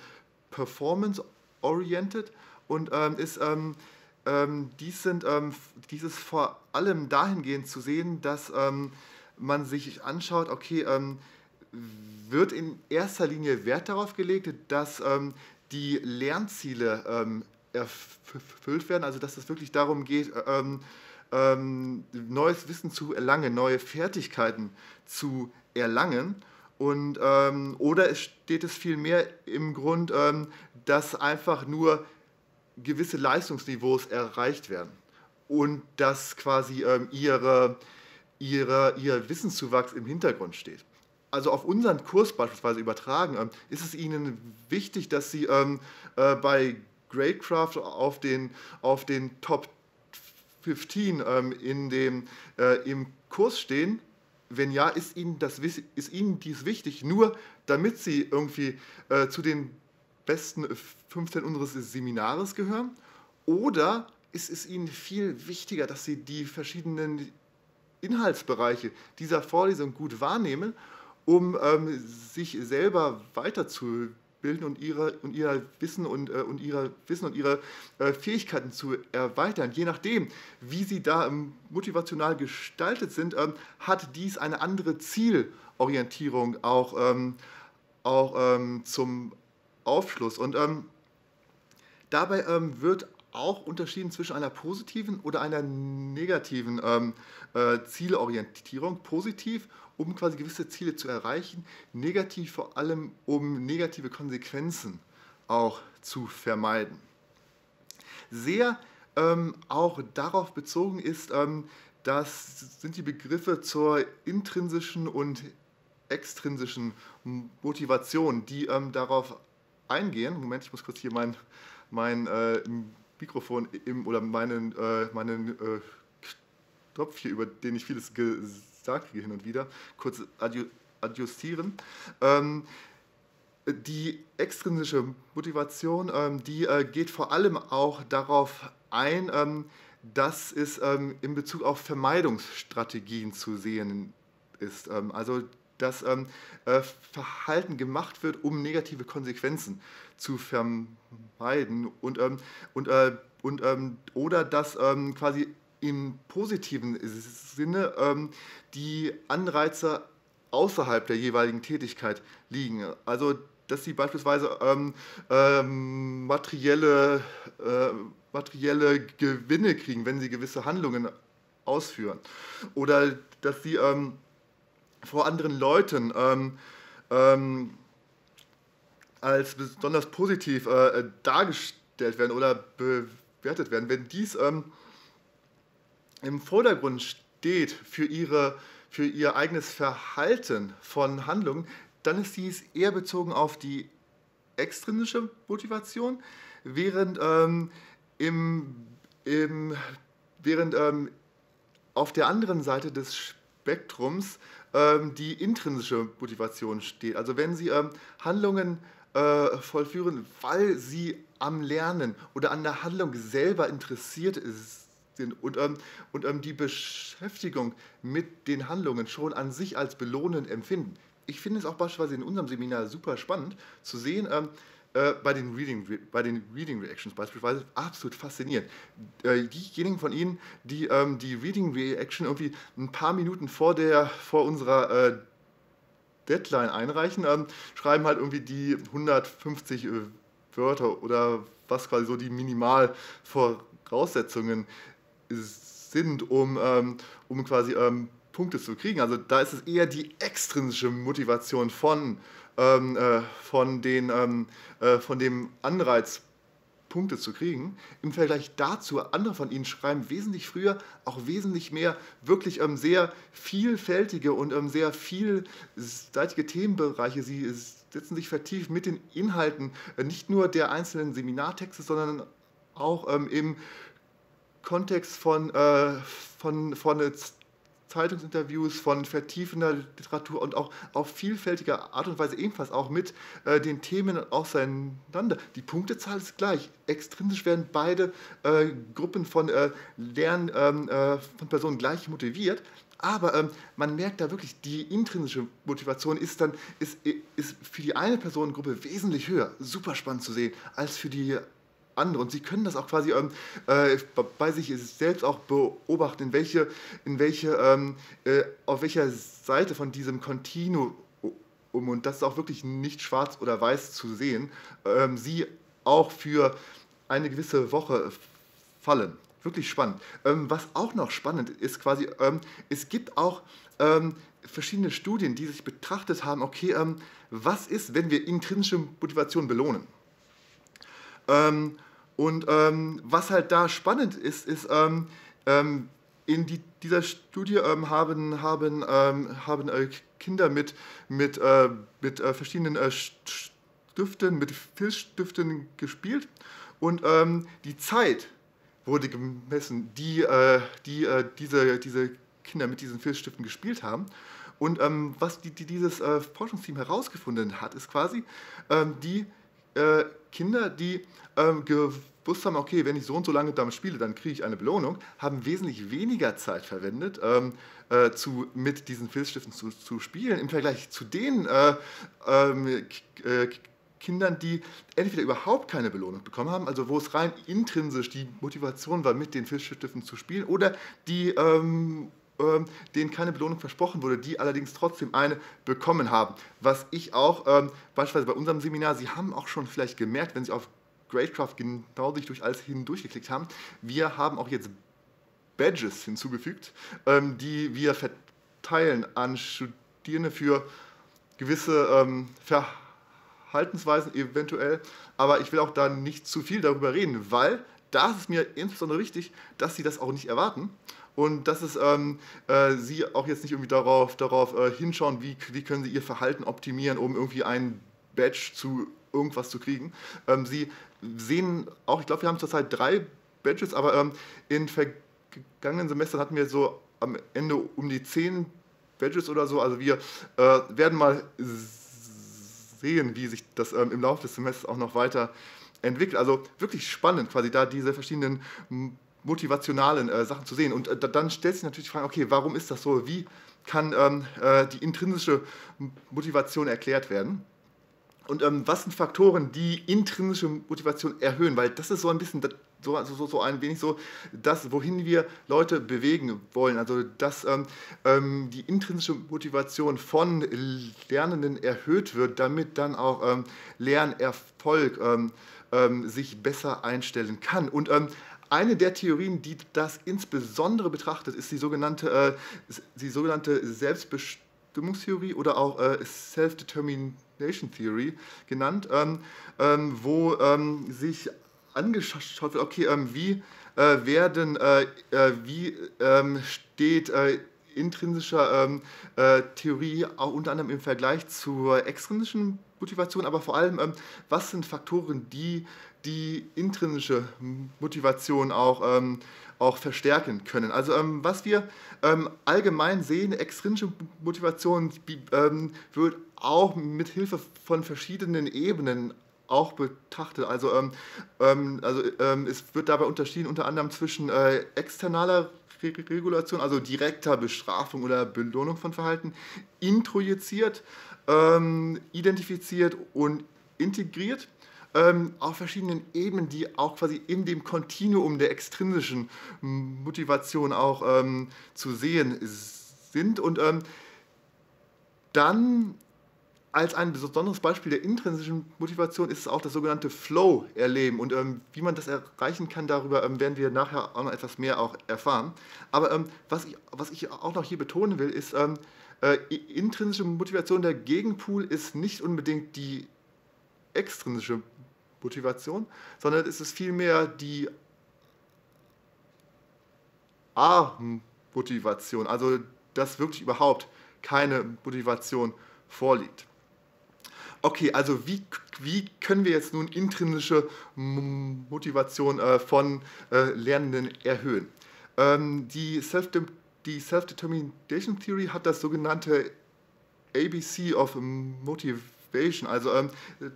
Performance-oriented und ähm, ist ähm, ähm, dies, sind, ähm, dies ist vor allem dahingehend zu sehen, dass ähm, man sich anschaut, okay, ähm, wird in erster Linie Wert darauf gelegt, dass ähm, die Lernziele ähm, erfüllt werden, also dass es wirklich darum geht, ähm, ähm, neues Wissen zu erlangen, neue Fertigkeiten zu erlangen. Und, ähm, oder es steht es vielmehr im Grund, ähm, dass einfach nur gewisse Leistungsniveaus erreicht werden und dass quasi ähm, ihre, ihre, ihr Wissenszuwachs im Hintergrund steht. Also auf unseren Kurs beispielsweise übertragen, ähm, ist es Ihnen wichtig, dass Sie ähm, äh, bei Gradecraft auf den, auf den Top fünfzehn ähm, in dem, äh, im Kurs stehen? Wenn ja, ist Ihnen, das, ist Ihnen dies wichtig, nur damit Sie irgendwie äh, zu den besten fünfzehn unseres Seminares gehören? Oder ist es Ihnen viel wichtiger, dass Sie die verschiedenen Inhaltsbereiche dieser Vorlesung gut wahrnehmen, um ähm, sich selber weiterzubilden und ihre und ihr Wissen und, äh, und ihre Wissen und ihre äh, Fähigkeiten zu erweitern? Je nachdem, wie Sie da ähm, motivational gestaltet sind, ähm, hat dies eine andere Zielorientierung auch, ähm, auch ähm, zum Aufschluss. Und ähm, dabei ähm, wird auch unterschieden zwischen einer positiven oder einer negativen ähm, äh, Zielorientierung. Positiv, um quasi gewisse Ziele zu erreichen, negativ vor allem, um negative Konsequenzen auch zu vermeiden. Sehr ähm, auch darauf bezogen ist, ähm, das sind die Begriffe zur intrinsischen und extrinsischen Motivation, die ähm, darauf eingehen. Moment, ich muss kurz hier mein, mein äh, Mikrofon im, oder meinen, äh, meinen äh, Knopf hier, über den ich vieles gesagt kriege hin und wieder, kurz adju adjustieren. Ähm, die extrinsische Motivation, ähm, die äh, geht vor allem auch darauf ein, ähm, dass es ähm, in Bezug auf Vermeidungsstrategien zu sehen ist. Ähm, also dass ähm, äh, Verhalten gemacht wird, um negative Konsequenzen zu vermeiden und, ähm, und, äh, und ähm, oder dass ähm, quasi im positiven Sinne ähm, die Anreize außerhalb der jeweiligen Tätigkeit liegen. Also dass sie beispielsweise ähm, ähm, materielle, äh, materielle Gewinne kriegen, wenn sie gewisse Handlungen ausführen. Oder dass sie ähm, vor anderen Leuten ähm, ähm, als besonders positiv äh, dargestellt werden oder bewertet werden. Wenn dies ähm, im Vordergrund steht für, ihre, für ihr eigenes Verhalten von Handlungen, dann ist dies eher bezogen auf die extrinsische Motivation, während ähm, im, im während ähm, auf der anderen Seite des Spektrums ähm, die intrinsische Motivation steht. Also wenn Sie ähm, Handlungen äh, vollführen, weil Sie am Lernen oder an der Handlung selber interessiert sind und, ähm, und ähm, die Beschäftigung mit den Handlungen schon an sich als belohnend empfinden. Ich finde es auch beispielsweise in unserem Seminar super spannend zu sehen, ähm, äh, bei, den Reading, bei den Reading Reactions beispielsweise, absolut faszinierend. Äh, diejenigen von Ihnen, die ähm, die Reading Reaction irgendwie ein paar Minuten vor, der, vor unserer äh, Deadline einreichen, ähm, schreiben halt irgendwie die hundertfünfzig äh, Wörter oder was quasi so die Minimalvoraussetzungen sind, um, ähm, um quasi ähm, Punkte zu kriegen. Also da ist es eher die extrinsische Motivation von, ähm, äh, von, den, ähm, äh, von dem Anreiz, Punkte zu kriegen. Im Vergleich dazu, andere von Ihnen schreiben wesentlich früher auch wesentlich mehr wirklich ähm, sehr vielfältige und ähm, sehr vielseitige Themenbereiche. Sie setzen sich vertieft mit den Inhalten äh, nicht nur der einzelnen Seminartexte, sondern auch ähm, im Kontext von, äh, von, von äh, Zeitungsinterviews, von vertiefender Literatur und auch auf vielfältige Art und Weise ebenfalls auch mit äh, den Themen auseinander. Die Punktezahl ist gleich. Extrinsisch werden beide äh, Gruppen von äh, Lern, ähm, äh, von Personen gleich motiviert. Aber ähm, man merkt da wirklich, die intrinsische Motivation ist dann ist, ist für die eine Personengruppe wesentlich höher, super spannend zu sehen, als für die andere. Und Sie können das auch quasi ähm, äh, bei sich selbst auch beobachten, in welche, in welche, ähm, äh, auf welcher Seite von diesem Kontinuum, und das ist auch wirklich nicht schwarz oder weiß zu sehen, ähm, Sie auch für eine gewisse Woche fallen. Wirklich spannend. Ähm, was auch noch spannend ist, quasi, ähm, es gibt auch ähm, verschiedene Studien, die sich betrachtet haben, okay, ähm, was ist, wenn wir intrinsische Motivation belohnen? Ähm, und ähm, was halt da spannend ist, ist, ähm, ähm, in die, dieser Studie ähm, haben, haben, ähm, haben äh, Kinder mit, mit, äh, mit äh, verschiedenen äh, Stiften, mit Filzstiften gespielt und ähm, die Zeit wurde gemessen, die, äh, die äh, diese, diese Kinder mit diesen Filzstiften gespielt haben. Und ähm, was die, die dieses äh, Forschungsteam herausgefunden hat, ist quasi, ähm, die äh, Kinder, die ähm, gewusst haben, okay, wenn ich so und so lange damit spiele, dann kriege ich eine Belohnung, haben wesentlich weniger Zeit verwendet, ähm, äh, zu, mit diesen Filzstiften zu, zu spielen, im Vergleich zu den äh, ähm, äh, Kindern, die entweder überhaupt keine Belohnung bekommen haben, also wo es rein intrinsisch die Motivation war, mit den Filzstiften zu spielen, oder die ähm, ähm, denen keine Belohnung versprochen wurde, die allerdings trotzdem eine bekommen haben. Was ich auch, ähm, beispielsweise bei unserem Seminar, Sie haben auch schon vielleicht gemerkt, wenn Sie auf Gradecraft genau sich durch alles hindurchgeklickt haben, wir haben auch jetzt Badges hinzugefügt, ähm, die wir verteilen an Studierende für gewisse ähm, Verhaltensweisen eventuell, aber ich will auch da nicht zu viel darüber reden, weil da ist es mir insbesondere wichtig, dass Sie das auch nicht erwarten. Und dass es, ähm, äh, Sie auch jetzt nicht irgendwie darauf, darauf äh, hinschauen, wie, wie können Sie Ihr Verhalten optimieren, um irgendwie einen Badge zu irgendwas zu kriegen. Ähm, Sie sehen auch, ich glaube, wir haben zurzeit drei Badges, aber ähm, in vergangenen Semestern hatten wir so am Ende um die zehn Badges oder so. Also wir äh, werden mal sehen, wie sich das ähm, im Laufe des Semesters auch noch weiter entwickelt. Also wirklich spannend, quasi da diese verschiedenen motivationalen äh, Sachen zu sehen. Und äh, dann stellt sich natürlich die Frage, okay, warum ist das so? Wie kann ähm, äh, die intrinsische Motivation erklärt werden? Und ähm, was sind Faktoren, die intrinsische Motivation erhöhen? Weil das ist so ein bisschen, so, so, so ein wenig so, das, wohin wir Leute bewegen wollen. Also, dass ähm, ähm, die intrinsische Motivation von Lernenden erhöht wird, damit dann auch ähm, Lernerfolg ähm, ähm, sich besser einstellen kann. Und ähm, eine der Theorien, die das insbesondere betrachtet, ist die sogenannte, äh, die sogenannte Selbstbestimmungstheorie oder auch äh, Self-Determination Theory genannt, ähm, ähm, wo ähm, sich angeschaut wird, okay, ähm, wie, äh, werden, äh, äh, wie ähm, steht äh, intrinsischer ähm, äh, Theorie auch unter anderem im Vergleich zur extrinsischen Motivation, aber vor allem, ähm, was sind Faktoren, die die intrinsische Motivation auch, ähm, auch verstärken können. Also ähm, was wir ähm, allgemein sehen, extrinsische Motivation ähm, wird auch mit Hilfe von verschiedenen Ebenen auch betrachtet. Also, ähm, ähm, also ähm, es wird dabei unterschieden unter anderem zwischen äh, externaler Re Regulation, also direkter Bestrafung oder Belohnung von Verhalten, introjiziert, ähm, identifiziert und integriert ähm, auf verschiedenen Ebenen, die auch quasi in dem Kontinuum der extrinsischen Motivation auch ähm, zu sehen sind. Und ähm, dann als ein besonderes Beispiel der intrinsischen Motivation ist es auch das sogenannte Flow-Erleben. Und ähm, wie man das erreichen kann, darüber ähm, werden wir nachher auch noch etwas mehr auch erfahren. Aber ähm, was, ich, was ich auch noch hier betonen will, ist, ähm, äh, intrinsische Motivation, der Gegenpool ist nicht unbedingt die extrinsische Motivation, sondern es ist vielmehr die A-Motivation, also dass wirklich überhaupt keine Motivation vorliegt. Okay, also wie, wie können wir jetzt nun intrinsische Motivation äh, von äh, Lernenden erhöhen? Ähm, die Self- die Self-Determination Theory hat das sogenannte A B C of Motivation, also ähm,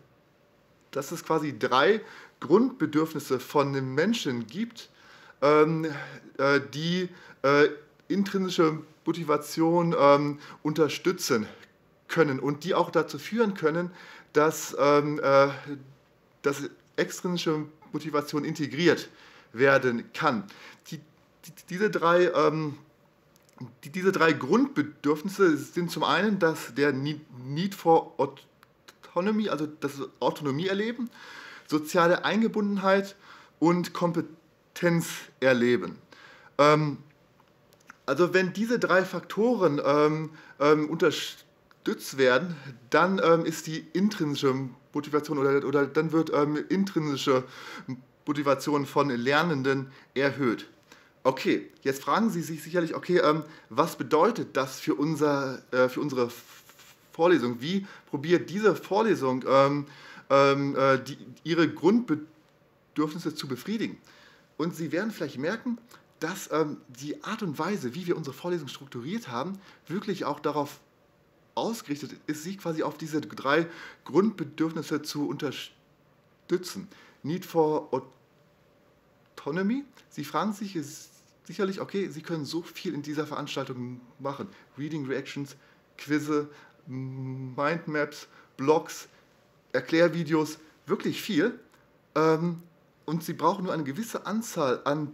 dass es quasi drei Grundbedürfnisse von den Menschen gibt, ähm, äh, die äh, intrinsische Motivation ähm, unterstützen können und die auch dazu führen können, dass, ähm, äh, dass extrinsische Motivation integriert werden kann. Die, die, diese drei ähm, die, diese drei Grundbedürfnisse sind zum einen dass der Need for Autonomy, also das Autonomie erleben, soziale Eingebundenheit und Kompetenz erleben. Ähm, also wenn diese drei Faktoren ähm, ähm, unterstützt werden, dann ähm, ist die intrinsische Motivation oder, oder dann wird ähm, intrinsische Motivation von Lernenden erhöht. Okay, jetzt fragen Sie sich sicherlich, okay, ähm, was bedeutet das für, unser, äh, für unsere Vorlesung? Wie probiert diese Vorlesung ähm, ähm, äh, die, ihre Grundbedürfnisse zu befriedigen? Und Sie werden vielleicht merken, dass ähm, die Art und Weise, wie wir unsere Vorlesung strukturiert haben, wirklich auch darauf ausgerichtet ist, sie quasi auf diese drei Grundbedürfnisse zu unterstützen. Need for Autonomy. Sie fragen sich sicherlich, okay, Sie können so viel in dieser Veranstaltung machen. Reading Reactions, Quizze, Mindmaps, Blogs, Erklärvideos, wirklich viel. Ähm, und Sie brauchen nur eine gewisse Anzahl an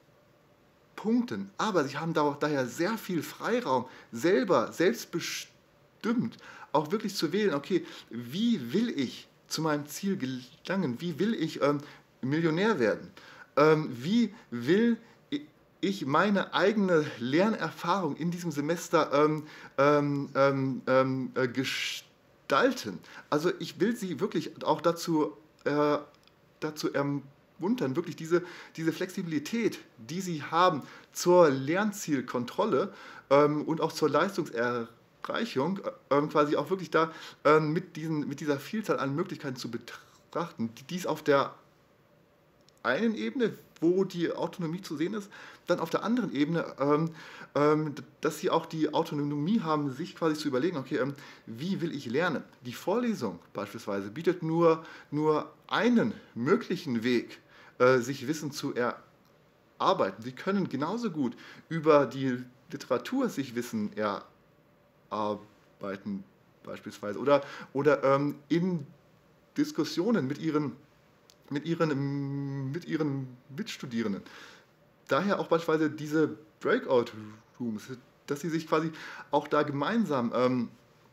Punkten. Aber Sie haben da, daher sehr viel Freiraum, selber, selbstbestimmt, auch wirklich zu wählen, okay, wie will ich zu meinem Ziel gelangen? Wie will ich ähm, Millionär werden? Ähm, wie will ich meine eigene Lernerfahrung in diesem Semester ähm, ähm, ähm, äh, gestalten? Also ich will Sie wirklich auch dazu, äh, dazu ermuntern, wirklich diese, diese Flexibilität, die Sie haben zur Lernzielkontrolle ähm, und auch zur Leistungserreichung, ähm, quasi auch wirklich da ähm, mit, diesen, mit dieser Vielzahl an Möglichkeiten zu betrachten, die dies auf der einen Ebene, wo die Autonomie zu sehen ist, dann auf der anderen Ebene, ähm, ähm, dass sie auch die Autonomie haben, sich quasi zu überlegen, okay, ähm, wie will ich lernen? Die Vorlesung beispielsweise bietet nur, nur einen möglichen Weg, äh, sich Wissen zu erarbeiten. Sie können genauso gut über die Literatur sich Wissen erarbeiten beispielsweise oder, oder ähm, in Diskussionen mit ihren Mit ihren, mit ihren Mitstudierenden. Daher auch beispielsweise diese Breakout-Rooms, dass sie sich quasi auch da gemeinsam ähm,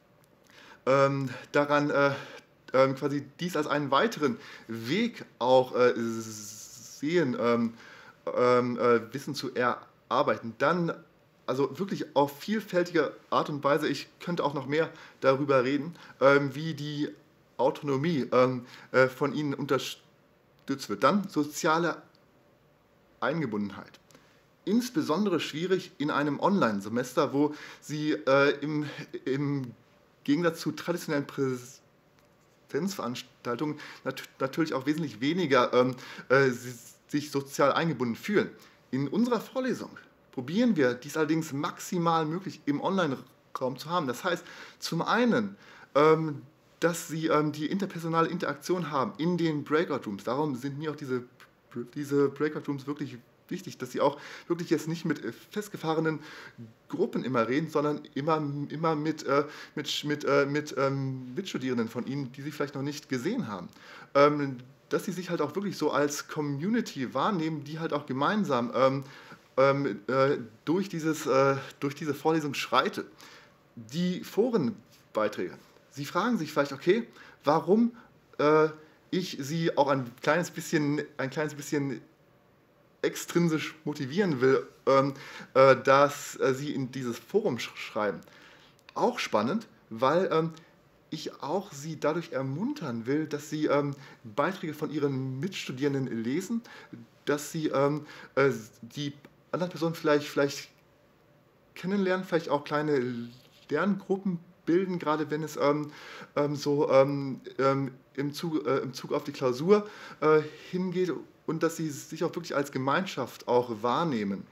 ähm, daran äh, ähm, quasi dies als einen weiteren Weg auch äh, sehen, ähm, ähm, äh, Wissen zu erarbeiten. Dann also wirklich auf vielfältige Art und Weise, ich könnte auch noch mehr darüber reden, ähm, wie die Autonomie ähm, äh, von ihnen unterstützt wird. Dann soziale Eingebundenheit. Insbesondere schwierig in einem Online-Semester, wo Sie äh, im, im Gegensatz zu traditionellen Präsenzveranstaltungen nat natürlich auch wesentlich weniger ähm, äh, sich sozial eingebunden fühlen. In unserer Vorlesung probieren wir dies allerdings maximal möglich im Online-Raum zu haben. Das heißt, zum einen, ähm, dass sie ähm, die interpersonale Interaktion haben in den Breakout-Rooms. Darum sind mir auch diese, diese Breakout-Rooms wirklich wichtig, dass sie auch wirklich jetzt nicht mit festgefahrenen Gruppen immer reden, sondern immer, immer mit, äh, mit, mit, äh, mit ähm, Mitstudierenden von ihnen, die sie vielleicht noch nicht gesehen haben. Ähm, dass sie sich halt auch wirklich so als Community wahrnehmen, die halt auch gemeinsam ähm, ähm, äh, durch, dieses, äh, durch diese Vorlesung schreitet. Die Forenbeiträge, sie fragen sich vielleicht, okay, warum äh, ich sie auch ein kleines bisschen, ein kleines bisschen extrinsisch motivieren will, ähm, äh, dass äh, sie in dieses Forum sch schreiben. Auch spannend, weil ähm, ich auch sie dadurch ermuntern will, dass sie ähm, Beiträge von ihren Mitstudierenden lesen, dass sie ähm, äh, die anderen Personen vielleicht, vielleicht kennenlernen, vielleicht auch kleine Lerngruppen bilden, gerade wenn es ähm, ähm, so ähm, ähm, im, Zug, äh, im Zug auf die Klausur äh, hingeht, und dass sie sich auch wirklich als Gemeinschaft auch wahrnehmen.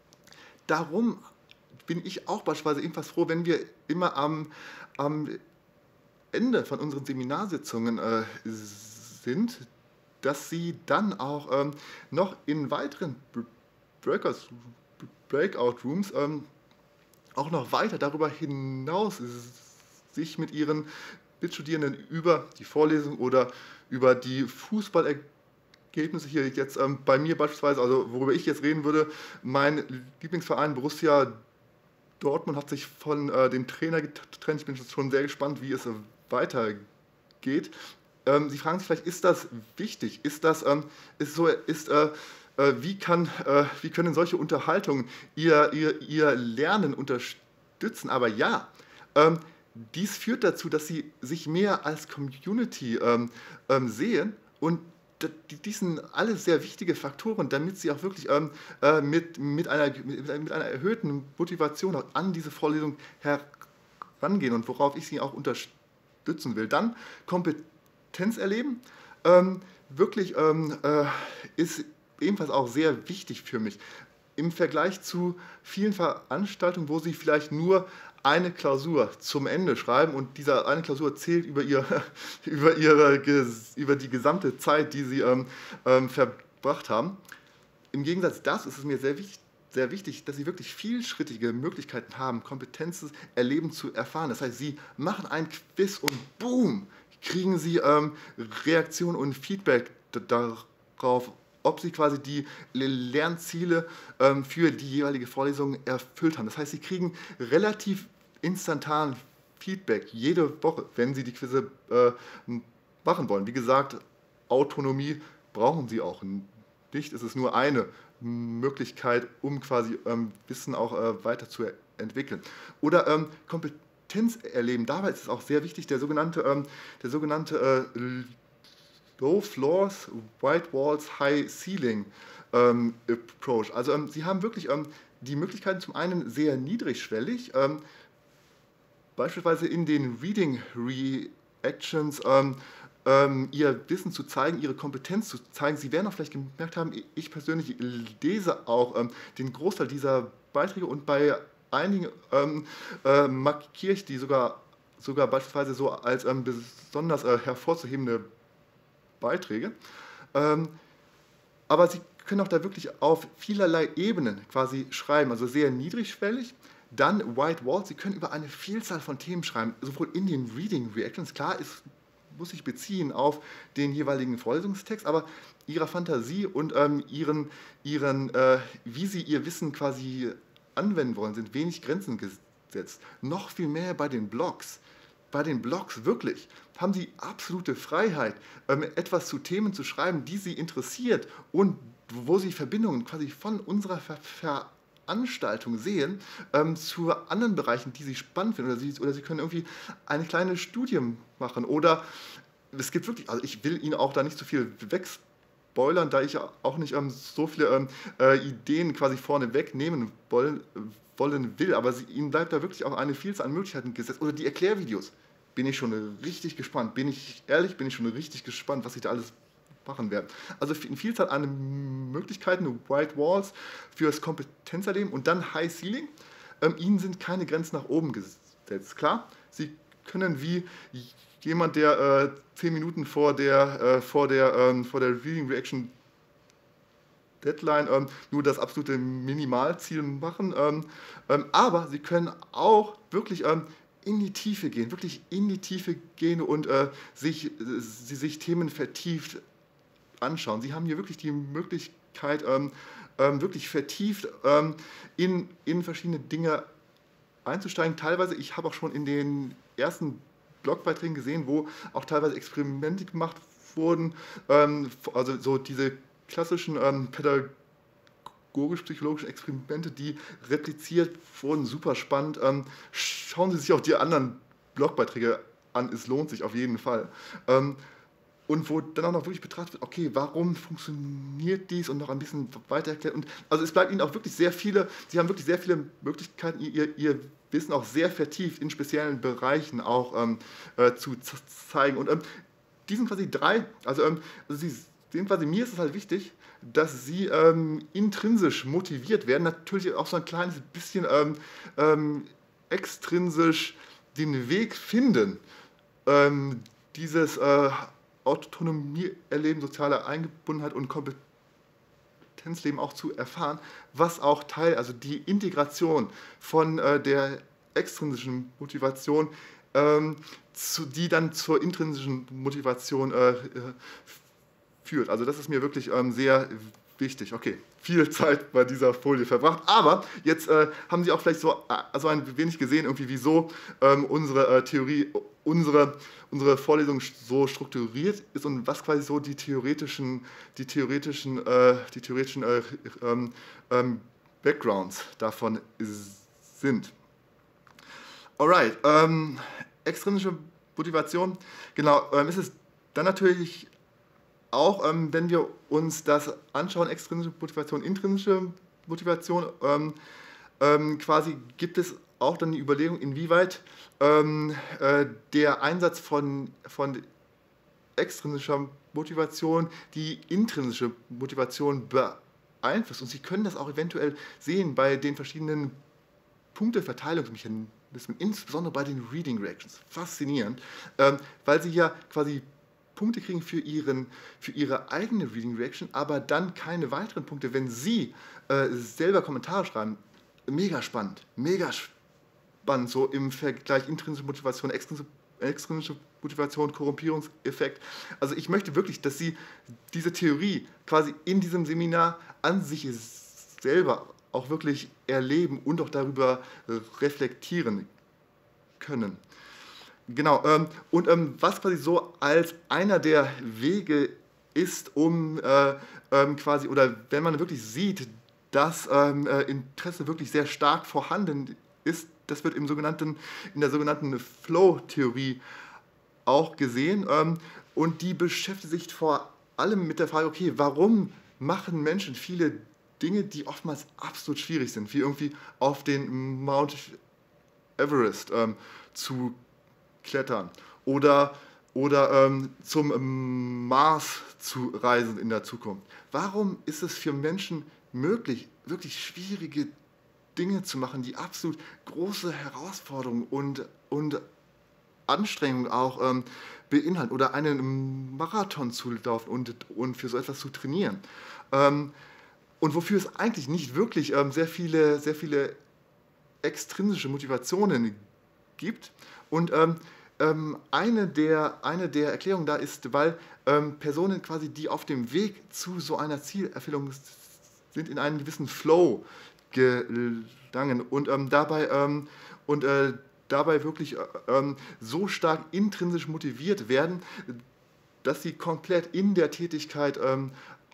Darum bin ich auch beispielsweise ebenfalls froh, wenn wir immer am, am Ende von unseren Seminarsitzungen äh, sind, dass sie dann auch ähm, noch in weiteren Breakouts, Breakout Rooms ähm, auch noch weiter darüber hinaus sich mit ihren Mitstudierenden über die Vorlesung oder über die Fußballergebnisse hier jetzt ähm, bei mir beispielsweise, also worüber ich jetzt reden würde, mein Lieblingsverein Borussia Dortmund hat sich von äh, dem Trainer getrennt. Ich bin schon sehr gespannt, wie es äh, weitergeht. Ähm, Sie fragen sich vielleicht, ist das wichtig? Ist das, ähm, ist so, ist, äh, äh, wie, kann, äh, wie können solche Unterhaltungen ihr, ihr, ihr Lernen unterstützen? Aber ja, ähm, dies führt dazu, dass Sie sich mehr als Community ähm, ähm, sehen, und dies sind alles sehr wichtige Faktoren, damit Sie auch wirklich ähm, äh, mit, mit, einer, mit einer erhöhten Motivation auch an diese Vorlesung herangehen, und worauf ich Sie auch unterstützen will. Dann Kompetenz erleben, ähm, wirklich ähm, äh, ist ebenfalls auch sehr wichtig für mich. Im Vergleich zu vielen Veranstaltungen, wo Sie vielleicht nur eine Klausur zum Ende schreiben, und diese eine Klausur zählt über, ihr, über, ihre, über die gesamte Zeit, die Sie ähm, ähm, verbracht haben. Im Gegensatz dazu ist es mir sehr wichtig, sehr wichtig, dass Sie wirklich vielschrittige Möglichkeiten haben, Kompetenzen erleben zu erfahren. Das heißt, Sie machen ein Quiz und boom, kriegen Sie ähm, Reaktionen und Feedback darauf, ob Sie quasi die Lernziele ähm, für die jeweilige Vorlesung erfüllt haben. Das heißt, Sie kriegen relativ instantan Feedback jede Woche, wenn Sie die Quizze äh, machen wollen. Wie gesagt, Autonomie brauchen Sie auch nicht. Es ist nur eine Möglichkeit, um quasi ähm, Wissen auch äh, weiterzuentwickeln. Oder ähm, Kompetenz erleben. Dabei ist es auch sehr wichtig, der sogenannte, ähm, der sogenannte äh, Low Floors, White Walls, High Ceiling ähm, Approach. Also ähm, Sie haben wirklich ähm, die Möglichkeiten, zum einen sehr niedrigschwellig, ähm, beispielsweise in den Reading Reactions ähm, ähm, Ihr Wissen zu zeigen, Ihre Kompetenz zu zeigen. Sie werden auch vielleicht gemerkt haben, ich persönlich lese auch ähm, den Großteil dieser Beiträge, und bei einigen ähm, äh, markiere ich die sogar, sogar beispielsweise so als ähm, besonders äh, hervorzuhebende Beiträge. Ähm, aber Sie können auch da wirklich auf vielerlei Ebenen quasi schreiben, also sehr niedrigschwellig. Dann White Walls, Sie können über eine Vielzahl von Themen schreiben, sowohl in den Reading Reactions, klar, es muss sich beziehen auf den jeweiligen Vorlesungstext, aber Ihrer Fantasie und ähm, ihren, ihren äh, wie Sie Ihr Wissen quasi anwenden wollen, sind wenig Grenzen gesetzt. Noch viel mehr bei den Blogs. Bei den Blogs wirklich haben Sie absolute Freiheit, ähm, etwas zu Themen zu schreiben, die Sie interessiert und wo Sie Verbindungen quasi von unserer Ver Veranstaltung sehen ähm, zu anderen Bereichen, die Sie spannend finden. Oder Sie, oder Sie können irgendwie eine kleine Studie machen. Oder es gibt wirklich, also ich will Ihnen auch da nicht zu viel wegspoilern, da ich auch nicht ähm, so viele ähm, äh, Ideen quasi vorne wegnehmen wollen, wollen will. Aber sie, Ihnen bleibt da wirklich auch eine Vielzahl an Möglichkeiten gesetzt. Oder die Erklärvideos. bin ich schon richtig gespannt. Bin ich ehrlich, bin ich schon richtig gespannt, was ich da alles machen werden. Also eine Vielzahl an Möglichkeiten, White Walls fürs Kompetenzerleben und dann High Ceiling. Ähm, ihnen sind keine Grenzen nach oben gesetzt. Klar, sie können wie jemand, der äh, zehn Minuten vor der, äh, vor der, ähm, vor der Reading Reaction Deadline ähm, nur das absolute Minimalziel machen. Ähm, ähm, aber sie können auch wirklich ähm, in die Tiefe gehen, wirklich in die Tiefe gehen und äh, sich, äh, sie sich Themen vertieft anschauen. Sie haben hier wirklich die Möglichkeit, ähm, ähm, wirklich vertieft ähm, in, in verschiedene Dinge einzusteigen. Teilweise, ich habe auch schon in den ersten Blogbeiträgen gesehen, wo auch teilweise Experimente gemacht wurden, ähm, also so diese klassischen ähm, pädagogisch-psychologischen Experimente, die repliziert wurden, super spannend. Ähm, schauen Sie sich auch die anderen Blogbeiträge an, es lohnt sich auf jeden Fall. Ähm, und wo dann auch noch wirklich betrachtet wird, okay, warum funktioniert dies und noch ein bisschen weiter erklärt. Und also es bleibt Ihnen auch wirklich sehr viele, Sie haben wirklich sehr viele Möglichkeiten, ihr, ihr Wissen auch sehr vertieft in speziellen Bereichen auch ähm, äh, zu zeigen. Und ähm, die sind quasi drei, also, ähm, also Sie sehen quasi, mir ist es halt wichtig, dass Sie ähm, intrinsisch motiviert werden, natürlich auch so ein kleines bisschen ähm, ähm, extrinsisch den Weg finden, ähm, dieses äh, Autonomie erleben, soziale Eingebundenheit und Kompetenzleben auch zu erfahren, was auch Teil, also die Integration von äh, der extrinsischen Motivation, ähm, zu, die dann zur intrinsischen Motivation äh, führt. Also das ist mir wirklich ähm, sehr wichtig. Okay, viel Zeit bei dieser Folie verbracht, aber jetzt äh, haben Sie auch vielleicht so also ein wenig gesehen, irgendwie wieso ähm, unsere äh, Theorie, unsere, unsere Vorlesung so strukturiert ist und was quasi so die theoretischen, die theoretischen, äh, die theoretischen äh, ähm, ähm, Backgrounds davon sind. Alright, ähm, extrinsische Motivation, genau, ähm, ist es dann natürlich auch, ähm, wenn wir uns das anschauen, extrinsische Motivation, intrinsische Motivation, ähm, ähm, quasi gibt es auch dann die Überlegung, inwieweit ähm, äh, der Einsatz von, von extrinsischer Motivation die intrinsische Motivation beeinflusst. Und Sie können das auch eventuell sehen bei den verschiedenen Punkteverteilungsmechanismen, insbesondere bei den Reading Reactions. Faszinierend, ähm, weil Sie ja quasi Punkte kriegen für, ihren, für ihre eigene Reading Reaction, aber dann keine weiteren Punkte, wenn Sie äh, selber Kommentare schreiben. Mega spannend, mega spannend, so im Vergleich intrinsische Motivation, extrinsische, extrinsische Motivation, Korrumpierungseffekt. Also ich möchte wirklich, dass Sie diese Theorie quasi in diesem Seminar an sich selber auch wirklich erleben und auch darüber reflektieren können. Genau, ähm, und ähm, was quasi so als einer der Wege ist, um äh, ähm, quasi, oder wenn man wirklich sieht, dass ähm, äh, Interesse wirklich sehr stark vorhanden ist, das wird im sogenannten, in der sogenannten Flow-Theorie auch gesehen, ähm, und die beschäftigt sich vor allem mit der Frage, okay, warum machen Menschen viele Dinge, die oftmals absolut schwierig sind, wie irgendwie auf den Mount Everest ähm, zu klettern oder, oder ähm, zum Mars zu reisen in der Zukunft. Warum ist es für Menschen möglich, wirklich schwierige Dinge zu machen, die absolut große Herausforderungen und, und Anstrengungen auch ähm, beinhalten oder einen Marathon zu laufen und, und für so etwas zu trainieren? Ähm, und wofür es eigentlich nicht wirklich ähm, sehr viele, sehr viele extrinsische Motivationen gibt. Und ähm, ähm, eine, der, eine der Erklärungen da ist, weil ähm, Personen quasi, die auf dem Weg zu so einer Zielerfüllung sind, in einen gewissen Flow gelangen und ähm, dabei, ähm, und, äh, dabei wirklich äh, ähm, so stark intrinsisch motiviert werden, dass sie komplett in der Tätigkeit ähm,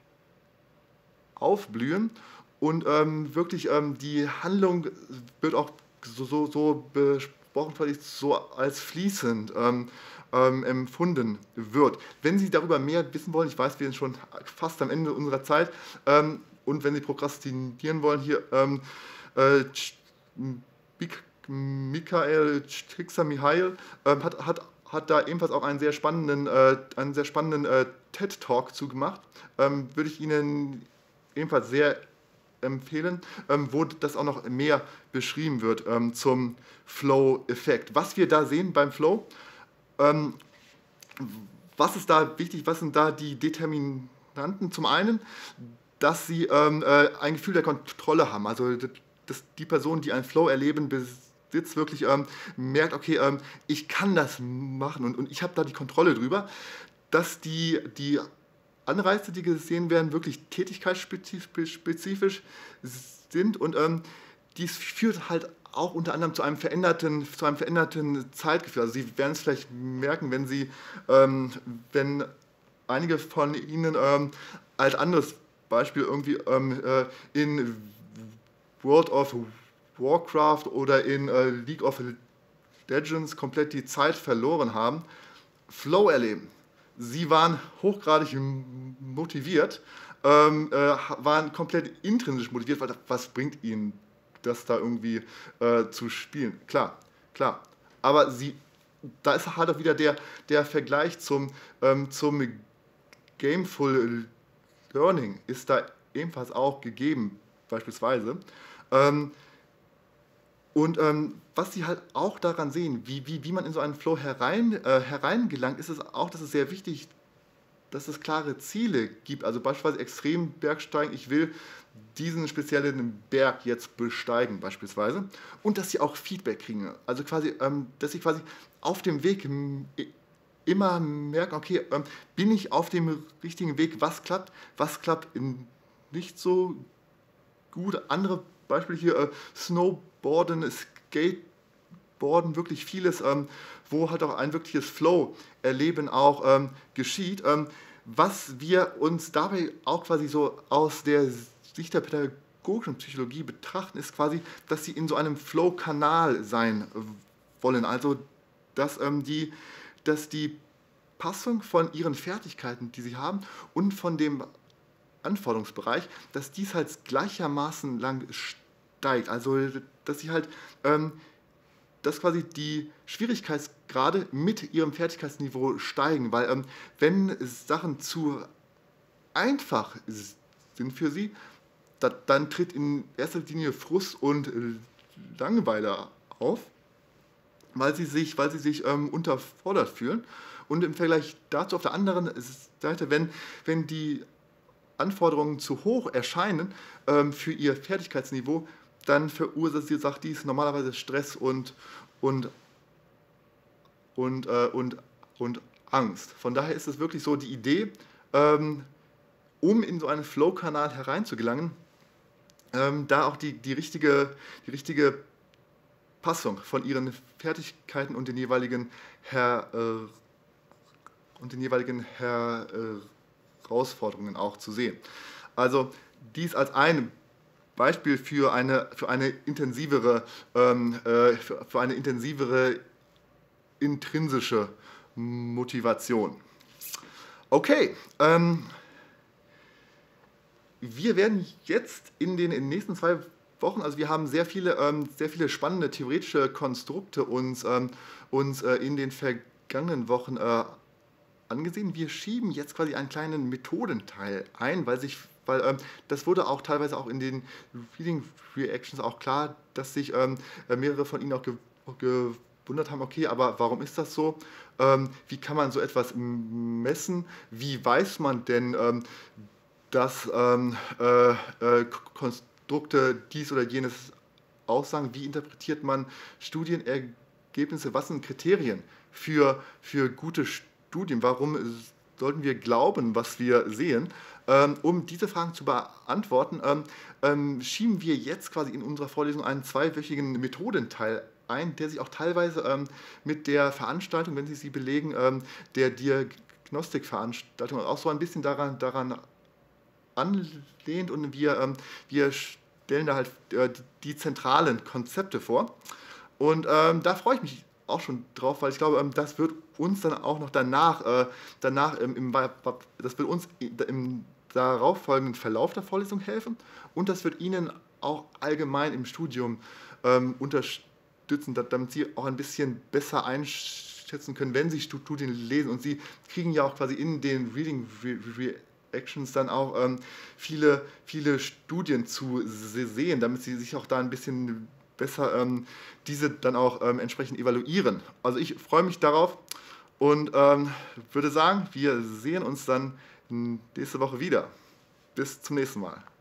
aufblühen und ähm, wirklich ähm, die Handlung wird auch so, so, so besprochen, so als fließend ähm, ähm, empfunden wird. Wenn Sie darüber mehr wissen wollen, ich weiß, wir sind schon fast am Ende unserer Zeit, ähm, und wenn Sie prokrastinieren wollen, hier ähm, äh, Michael Csikszentmihalyi ähm, hat, hat hat da ebenfalls auch einen sehr spannenden, äh, einen sehr spannenden äh, TED-Talk zugemacht. Ähm, würde ich Ihnen ebenfalls sehr empfehlen, ähm, wo das auch noch mehr beschrieben wird ähm, zum Flow-Effekt. Was wir da sehen beim Flow, ähm, was ist da wichtig, was sind da die Determinanten? Zum einen, dass sie ähm, äh, ein Gefühl der Kontrolle haben, also dass die Person, die einen Flow erleben, besitzt, wirklich ähm, merkt, okay, ähm, ich kann das machen und, und ich habe da die Kontrolle drüber, dass die, die Anreize, die gesehen werden, wirklich tätigkeitsspezifisch sind und ähm, dies führt halt auch unter anderem zu einem veränderten, zu einem veränderten Zeitgefühl. Also Sie werden es vielleicht merken, wenn Sie, ähm, wenn einige von Ihnen ähm, als anderes Beispiel irgendwie ähm, äh, in World of Warcraft oder in äh, League of Legends komplett die Zeit verloren haben, Flow erleben. Sie waren hochgradig motiviert, ähm, äh, waren komplett intrinsisch motiviert, weil was bringt ihnen das da irgendwie äh, zu spielen? Klar, klar. Aber sie, da ist halt auch wieder der, der Vergleich zum, ähm, zum Gameful Learning ist da ebenfalls auch gegeben, beispielsweise. Ähm, Und ähm, was Sie halt auch daran sehen, wie, wie, wie man in so einen Flow herein, äh, hereingelangt, ist es auch, dass es sehr wichtig, dass es klare Ziele gibt. Also beispielsweise Extrembergsteigen, ich will diesen speziellen Berg jetzt besteigen beispielsweise. Und dass Sie auch Feedback kriegen. Also quasi, ähm, dass Sie quasi auf dem Weg m, immer merken, okay, ähm, bin ich auf dem richtigen Weg, was klappt, was klappt in nicht so gut. Andere Beispiele hier, äh, Snowboarden, Skateboarden, wirklich vieles, ähm, wo halt auch ein wirkliches Flow-Erleben auch ähm, geschieht. Ähm, was wir uns dabei auch quasi so aus der Sicht der pädagogischen Psychologie betrachten, ist quasi, dass sie in so einem Flow-Kanal sein wollen. Also, dass, ähm, die, dass die Passung von ihren Fertigkeiten, die sie haben, und von dem Anforderungsbereich, dass dies halt gleichermaßen lang steigt. Also, dass sie halt, ähm, dass quasi die Schwierigkeitsgrade mit ihrem Fertigkeitsniveau steigen, weil ähm, wenn Sachen zu einfach sind für sie, da, dann tritt in erster Linie Frust und Langeweile auf, weil sie sich, weil sie sich ähm, unterfordert fühlen. Und im Vergleich dazu auf der anderen Seite, wenn, wenn die Anforderungen zu hoch erscheinen ähm, für ihr Fertigkeitsniveau, dann verursacht sagt dies normalerweise Stress und, und, und, äh, und, und Angst. Von daher ist es wirklich so die Idee, ähm, um in so einen Flow-Kanal hereinzugelangen, ähm, da auch die, die, richtige, die richtige Passung von ihren Fertigkeiten und den jeweiligen, Her, äh, und den jeweiligen Her, äh, Herausforderungen auch zu sehen. Also dies als ein Beispiel für eine, für eine intensivere, ähm, äh, für, für eine intensivere intrinsische Motivation. Okay, ähm, wir werden jetzt in den, in den nächsten zwei Wochen, also wir haben sehr viele, ähm, sehr viele spannende theoretische Konstrukte uns, ähm, uns äh, in den vergangenen Wochen äh, angesehen. Wir schieben jetzt quasi einen kleinen Methodenteil ein, weil sich, weil ähm, das wurde auch teilweise auch in den Reading Reactions auch klar, dass sich ähm, mehrere von Ihnen auch ge gewundert haben, okay, aber warum ist das so? Ähm, wie kann man so etwas messen? Wie weiß man denn, ähm, dass ähm, äh, äh, Konstrukte dies oder jenes aussagen? Wie interpretiert man Studienergebnisse? Was sind Kriterien für, für gute Studien? Warum sollten wir glauben, was wir sehen? Ähm, um diese Fragen zu beantworten, ähm, ähm, schieben wir jetzt quasi in unserer Vorlesung einen zweiwöchigen Methodenteil ein, der sich auch teilweise ähm, mit der Veranstaltung, wenn Sie sie belegen, ähm, der Diagnostikveranstaltung auch so ein bisschen daran, daran anlehnt, und wir, ähm, wir stellen da halt äh, die, die zentralen Konzepte vor. Und ähm, da freue ich mich auch schon drauf, weil ich glaube, ähm, das wird uns dann auch noch danach, äh, danach ähm, im, das wird uns im darauffolgenden Verlauf der Vorlesung helfen, und das wird Ihnen auch allgemein im Studium ähm, unterstützen, damit Sie auch ein bisschen besser einschätzen einschätzen können, wenn sie Studien lesen. Und sie kriegen ja auch quasi in den Reading Reactions dann auch ähm, viele, viele Studien zu sehen, damit sie sich auch da ein bisschen besser ähm, diese dann auch ähm, entsprechend evaluieren. Also ich freue mich darauf und ähm, würde sagen, wir sehen uns dann nächste Woche wieder. Bis zum nächsten Mal.